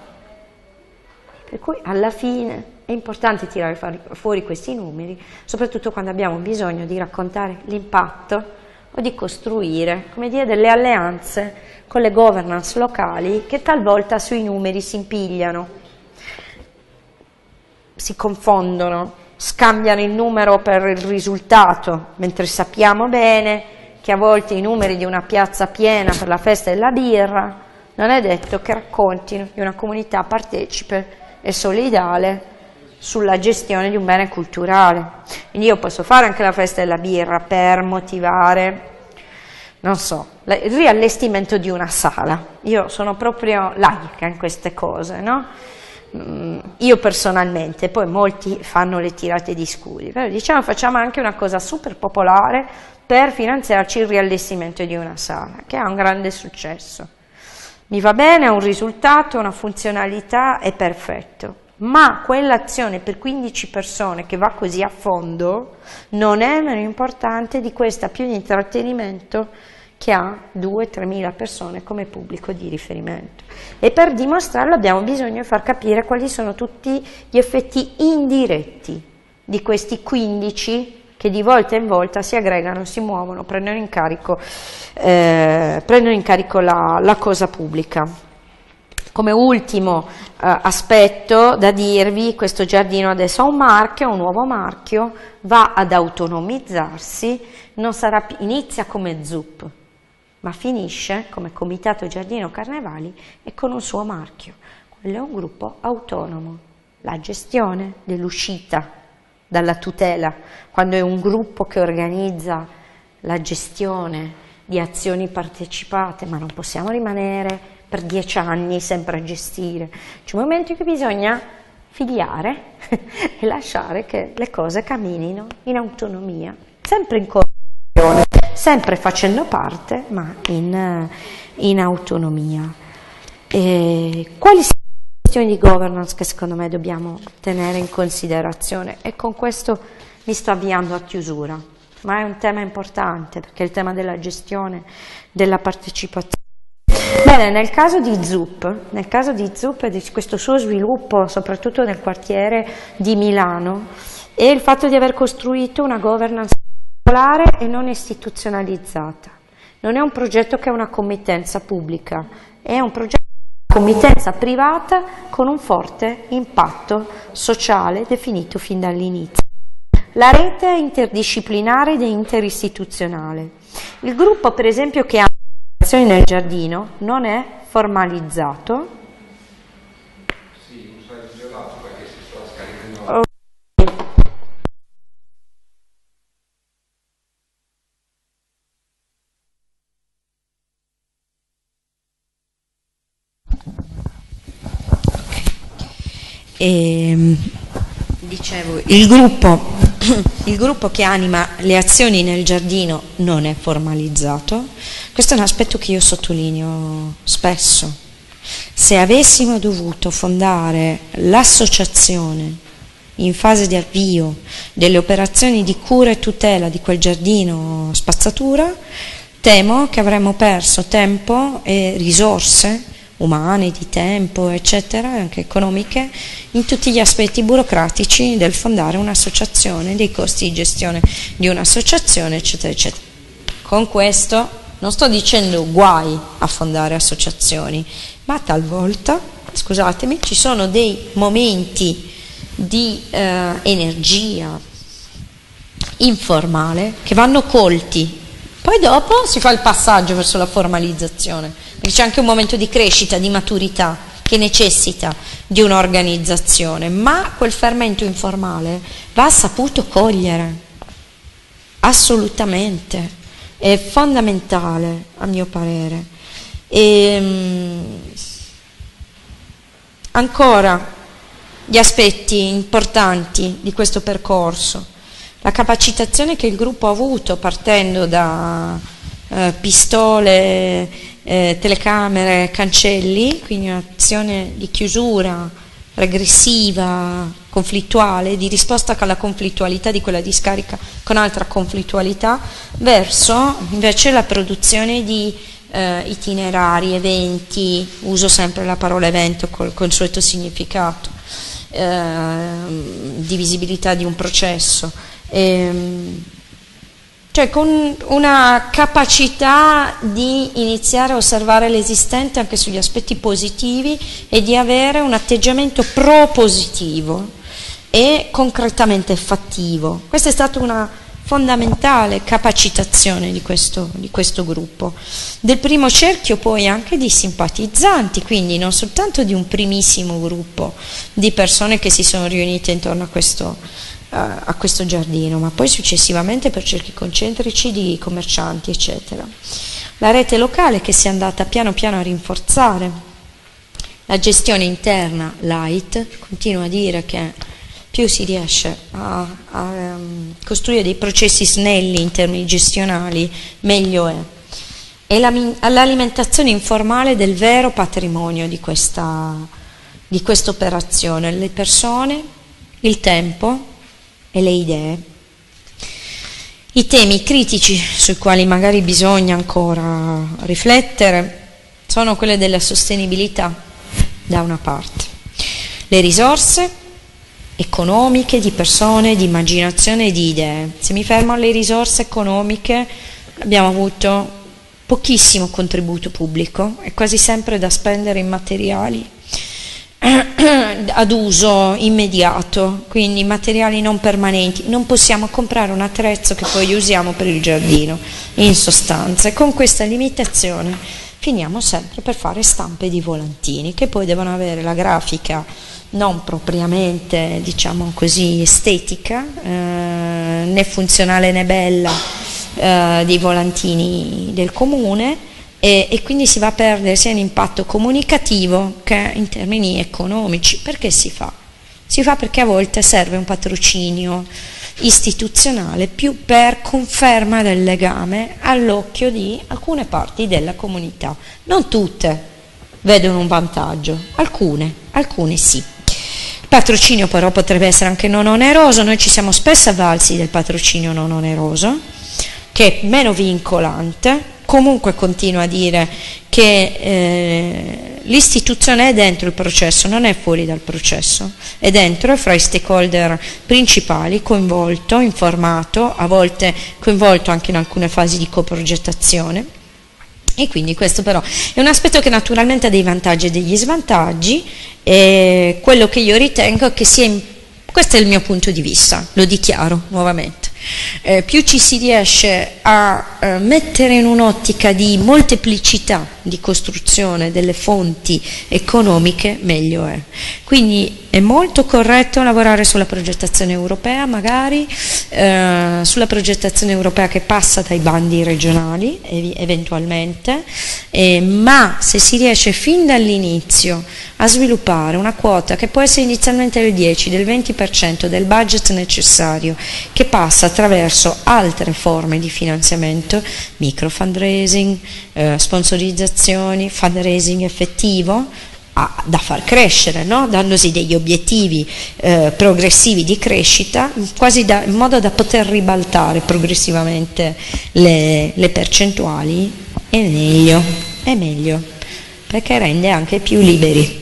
Per cui alla fine è importante tirare fuori questi numeri, soprattutto quando abbiamo bisogno di raccontare l'impatto o di costruire, come dire, delle alleanze con le governance locali che talvolta sui numeri si impigliano, si confondono, scambiano il numero per il risultato, mentre sappiamo bene che a volte i numeri di una piazza piena per la festa della birra non è detto che raccontino di una comunità partecipe e solidale sulla gestione di un bene culturale. Quindi io posso fare anche la festa della birra per motivare, non so, il riallestimento di una sala. Io sono proprio laica in queste cose, no? Io personalmente, poi molti fanno le tirate di scudi, però diciamo facciamo anche una cosa super popolare per finanziarci il riallestimento di una sala, che ha un grande successo. Mi va bene, ha un risultato, una funzionalità, è perfetto. ma quell'azione per quindici persone che va così a fondo non è meno importante di questa più di intrattenimento che ha due tre mila persone come pubblico di riferimento. E per dimostrarlo abbiamo bisogno di far capire quali sono tutti gli effetti indiretti di questi quindici che di volta in volta si aggregano, si muovono, prendono in carico, eh, prendono in carico la, la cosa pubblica. Come ultimo eh, aspetto da dirvi, questo giardino adesso ha un marchio, un nuovo marchio, va ad autonomizzarsi, non sarà più, inizia come ZUP, ma finisce come Comitato Giardino Carnevali e con un suo marchio. Quello è un gruppo autonomo. La gestione dell'uscita dalla tutela, quando è un gruppo che organizza la gestione di azioni partecipate, ma non possiamo rimanere per dieci anni sempre a gestire. C'è un momento in cui bisogna figliare e lasciare che le cose camminino in autonomia, sempre in collaborazione, sempre facendo parte, ma in, in autonomia. E quali sono le questioni di governance che secondo me dobbiamo tenere in considerazione? E con questo mi sto avviando a chiusura, ma è un tema importante perché è il tema della gestione, della partecipazione. Bene, nel caso di ZUP, nel caso di ZUP e di questo suo sviluppo, soprattutto nel quartiere di Milano, e il fatto di aver costruito una governance popolare e non istituzionalizzata. Non è un progetto che è una committenza pubblica, è un progetto di committenza privata con un forte impatto sociale definito fin dall'inizio. La rete interdisciplinare ed interistituzionale. Il gruppo, per esempio, che ha azioni nel giardino non è formalizzato. Sì, usa il violato perché si sta scaricando. E, dicevo, il gruppo, il gruppo che anima le azioni nel giardino non è formalizzato. Questo è un aspetto che io sottolineo spesso. Se avessimo dovuto fondare l'associazione in fase di avvio delle operazioni di cura e tutela di quel giardino spazzatura, temo che avremmo perso tempo e risorse umane, di tempo, eccetera, anche economiche, in tutti gli aspetti burocratici del fondare un'associazione, dei costi di gestione di un'associazione, eccetera, eccetera. Con questo non sto dicendo guai a fondare associazioni, ma talvolta, scusatemi, ci sono dei momenti di eh, energia informale che vanno colti. Poi dopo si fa il passaggio verso la formalizzazione, perché c'è anche un momento di crescita, di maturità che necessita di un'organizzazione, ma quel fermento informale va saputo cogliere, assolutamente, è fondamentale a mio parere. E, um, ancora gli aspetti importanti di questo percorso. La capacitazione che il gruppo ha avuto partendo da eh, pistole, eh, telecamere, cancelli, quindi un'azione di chiusura regressiva, conflittuale, di risposta alla conflittualità di quella discarica con altra conflittualità, verso invece la produzione di eh, itinerari, eventi, uso sempre la parola evento col consueto significato, eh, di visibilità di un processo. Ehm, cioè con una capacità di iniziare a osservare l'esistente anche sugli aspetti positivi e di avere un atteggiamento propositivo e concretamente fattivo. Questa è stata una fondamentale capacitazione di questo, di questo gruppo. Del primo cerchio poi anche di simpatizzanti, quindi non soltanto di un primissimo gruppo di persone che si sono riunite intorno a questo a questo giardino, ma poi successivamente per cerchi concentrici di commercianti, eccetera. La rete locale che si è andata piano piano a rinforzare, la gestione interna light, continuo a dire che più si riesce a, a um, costruire dei processi snelli in termini gestionali, meglio è. E l'alimentazione informale del vero patrimonio di questa di questa operazione, le persone, il tempo e le idee. I temi critici sui quali magari bisogna ancora riflettere sono quelli della sostenibilità da una parte, le risorse economiche di persone, di immaginazione e di idee. Se mi fermo alle risorse economiche, abbiamo avuto pochissimo contributo pubblico e quasi sempre da spendere in materiali ad uso immediato, quindi materiali non permanenti. Non possiamo comprare un attrezzo che poi usiamo per il giardino, in sostanza, e con questa limitazione finiamo sempre per fare stampe di volantini che poi devono avere la grafica non propriamente, diciamo così, estetica, eh, né funzionale né bella, eh, dei volantini del comune, e, e quindi si va a perdere sia in impatto comunicativo che in termini economici. Perché si fa? Si fa perché a volte serve un patrocinio istituzionale più per conferma del legame all'occhio di alcune parti della comunità. Non tutte vedono un vantaggio, alcune, alcune sì. Il patrocinio però potrebbe essere anche non oneroso. Noi ci siamo spesso avvalsi del patrocinio non oneroso, che è meno vincolante. Comunque continuo a dire che eh, l'istituzione è dentro il processo, non è fuori dal processo, è dentro, è fra i stakeholder principali, coinvolto, informato, a volte coinvolto anche in alcune fasi di coprogettazione. E quindi questo però è un aspetto che naturalmente ha dei vantaggi e degli svantaggi, e quello che io ritengo è che sia, in, questo è il mio punto di vista, lo dichiaro nuovamente. Eh, più ci si riesce a eh, mettere in un'ottica di molteplicità di costruzione delle fonti economiche, meglio è. Quindi è molto corretto lavorare sulla progettazione europea, magari eh, sulla progettazione europea che passa dai bandi regionali ev eventualmente, eh, ma se si riesce fin dall'inizio a sviluppare una quota che può essere inizialmente del dieci, del venti per cento del budget necessario, che passa attraverso altre forme di finanziamento, micro fundraising, eh, sponsorizzazioni, fundraising effettivo, a, da far crescere, no? Dandosi degli obiettivi eh, progressivi di crescita, quasi da, in modo da poter ribaltare progressivamente le, le percentuali, è meglio, è meglio, perché rende anche più liberi.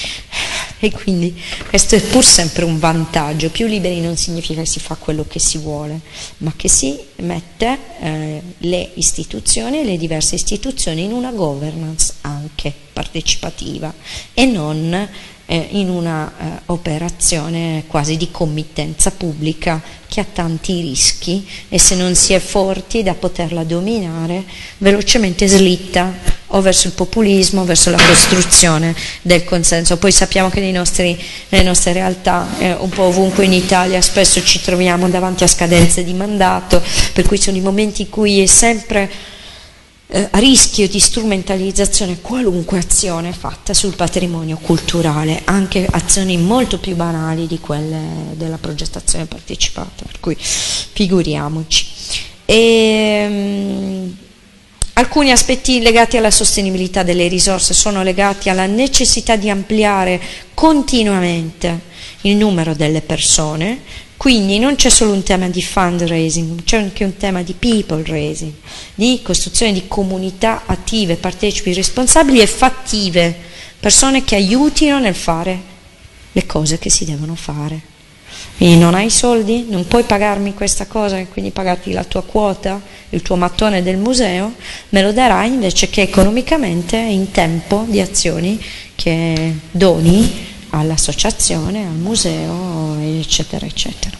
E quindi questo è pur sempre un vantaggio. Più liberi non significa che si fa quello che si vuole, ma che si mette eh, le istituzioni, le diverse istituzioni in una governance anche partecipativa e non eh, in una eh, operazione quasi di committenza pubblica che ha tanti rischi e se non si è forti da poterla dominare velocemente slitta o verso il populismo, verso la costruzione del consenso. Poi sappiamo che nei nostri, nelle nostre realtà, eh, un po' ovunque in Italia, spesso ci troviamo davanti a scadenze di mandato, per cui sono i momenti in cui è sempre eh, a rischio di strumentalizzazione qualunque azione fatta sul patrimonio culturale, anche azioni molto più banali di quelle della progettazione partecipata, per cui figuriamoci. E, um, Alcuni aspetti legati alla sostenibilità delle risorse sono legati alla necessità di ampliare continuamente il numero delle persone, quindi non c'è solo un tema di fundraising, c'è anche un tema di people raising, di costruzione di comunità attive, partecipi, responsabili e fattive, persone che aiutino nel fare le cose che si devono fare. Quindi non hai soldi, non puoi pagarmi questa cosa e quindi pagarti la tua quota, il tuo mattone del museo, me lo darai invece che economicamente in tempo di azioni che doni all'associazione, al museo, eccetera, eccetera.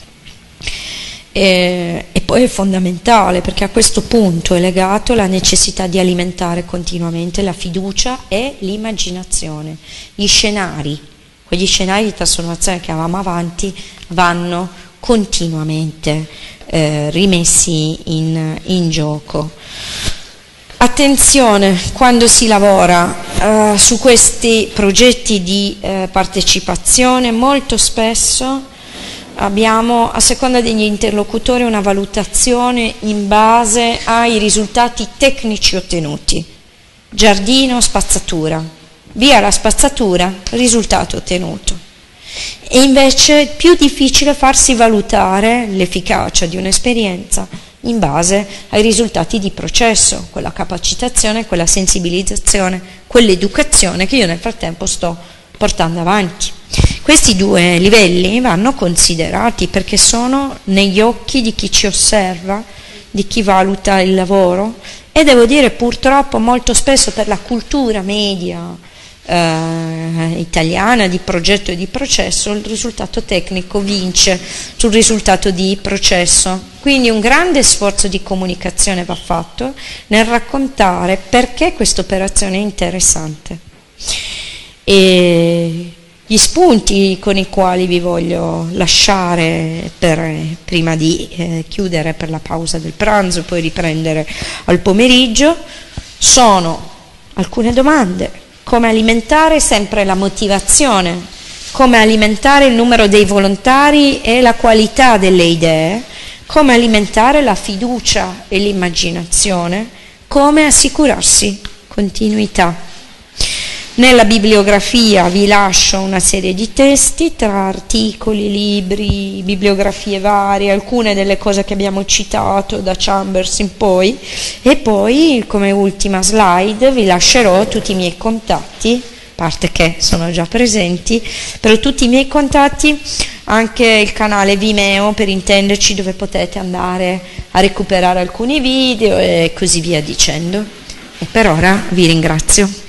E, e poi è fondamentale perché a questo punto è legato la necessità di alimentare continuamente la fiducia e l'immaginazione, gli scenari. Quegli scenari di trasformazione che avevamo avanti vanno continuamente eh, rimessi in, in gioco. Attenzione, quando si lavora eh, su questi progetti di eh, partecipazione, molto spesso abbiamo, a seconda degli interlocutori, una valutazione in base ai risultati tecnici ottenuti. Giardino, spazzatura. via la spazzatura, risultato ottenuto. E invece è più difficile farsi valutare l'efficacia di un'esperienza in base ai risultati di processo, quella capacitazione, quella sensibilizzazione, quell'educazione che io nel frattempo sto portando avanti. Questi due livelli vanno considerati perché sono negli occhi di chi ci osserva, di chi valuta il lavoro, e devo dire purtroppo molto spesso per la cultura media eh, italiana di progetto e di processo il risultato tecnico vince sul risultato di processo. Quindi un grande sforzo di comunicazione va fatto nel raccontare perché questa operazione è interessante. E gli spunti con i quali vi voglio lasciare per, prima di eh, chiudere per la pausa del pranzo e poi riprendere al pomeriggio sono alcune domande: come alimentare sempre la motivazione, come alimentare il numero dei volontari e la qualità delle idee, come alimentare la fiducia e l'immaginazione, come assicurarsi continuità. Nella bibliografia vi lascio una serie di testi tra articoli, libri, bibliografie varie, alcune delle cose che abbiamo citato da Chambers in poi, e poi come ultima slide vi lascerò tutti i miei contatti, a parte che sono già presenti, però tutti i miei contatti, anche il canale Vimeo per intenderci, dove potete andare a recuperare alcuni video e così via dicendo. E per ora vi ringrazio.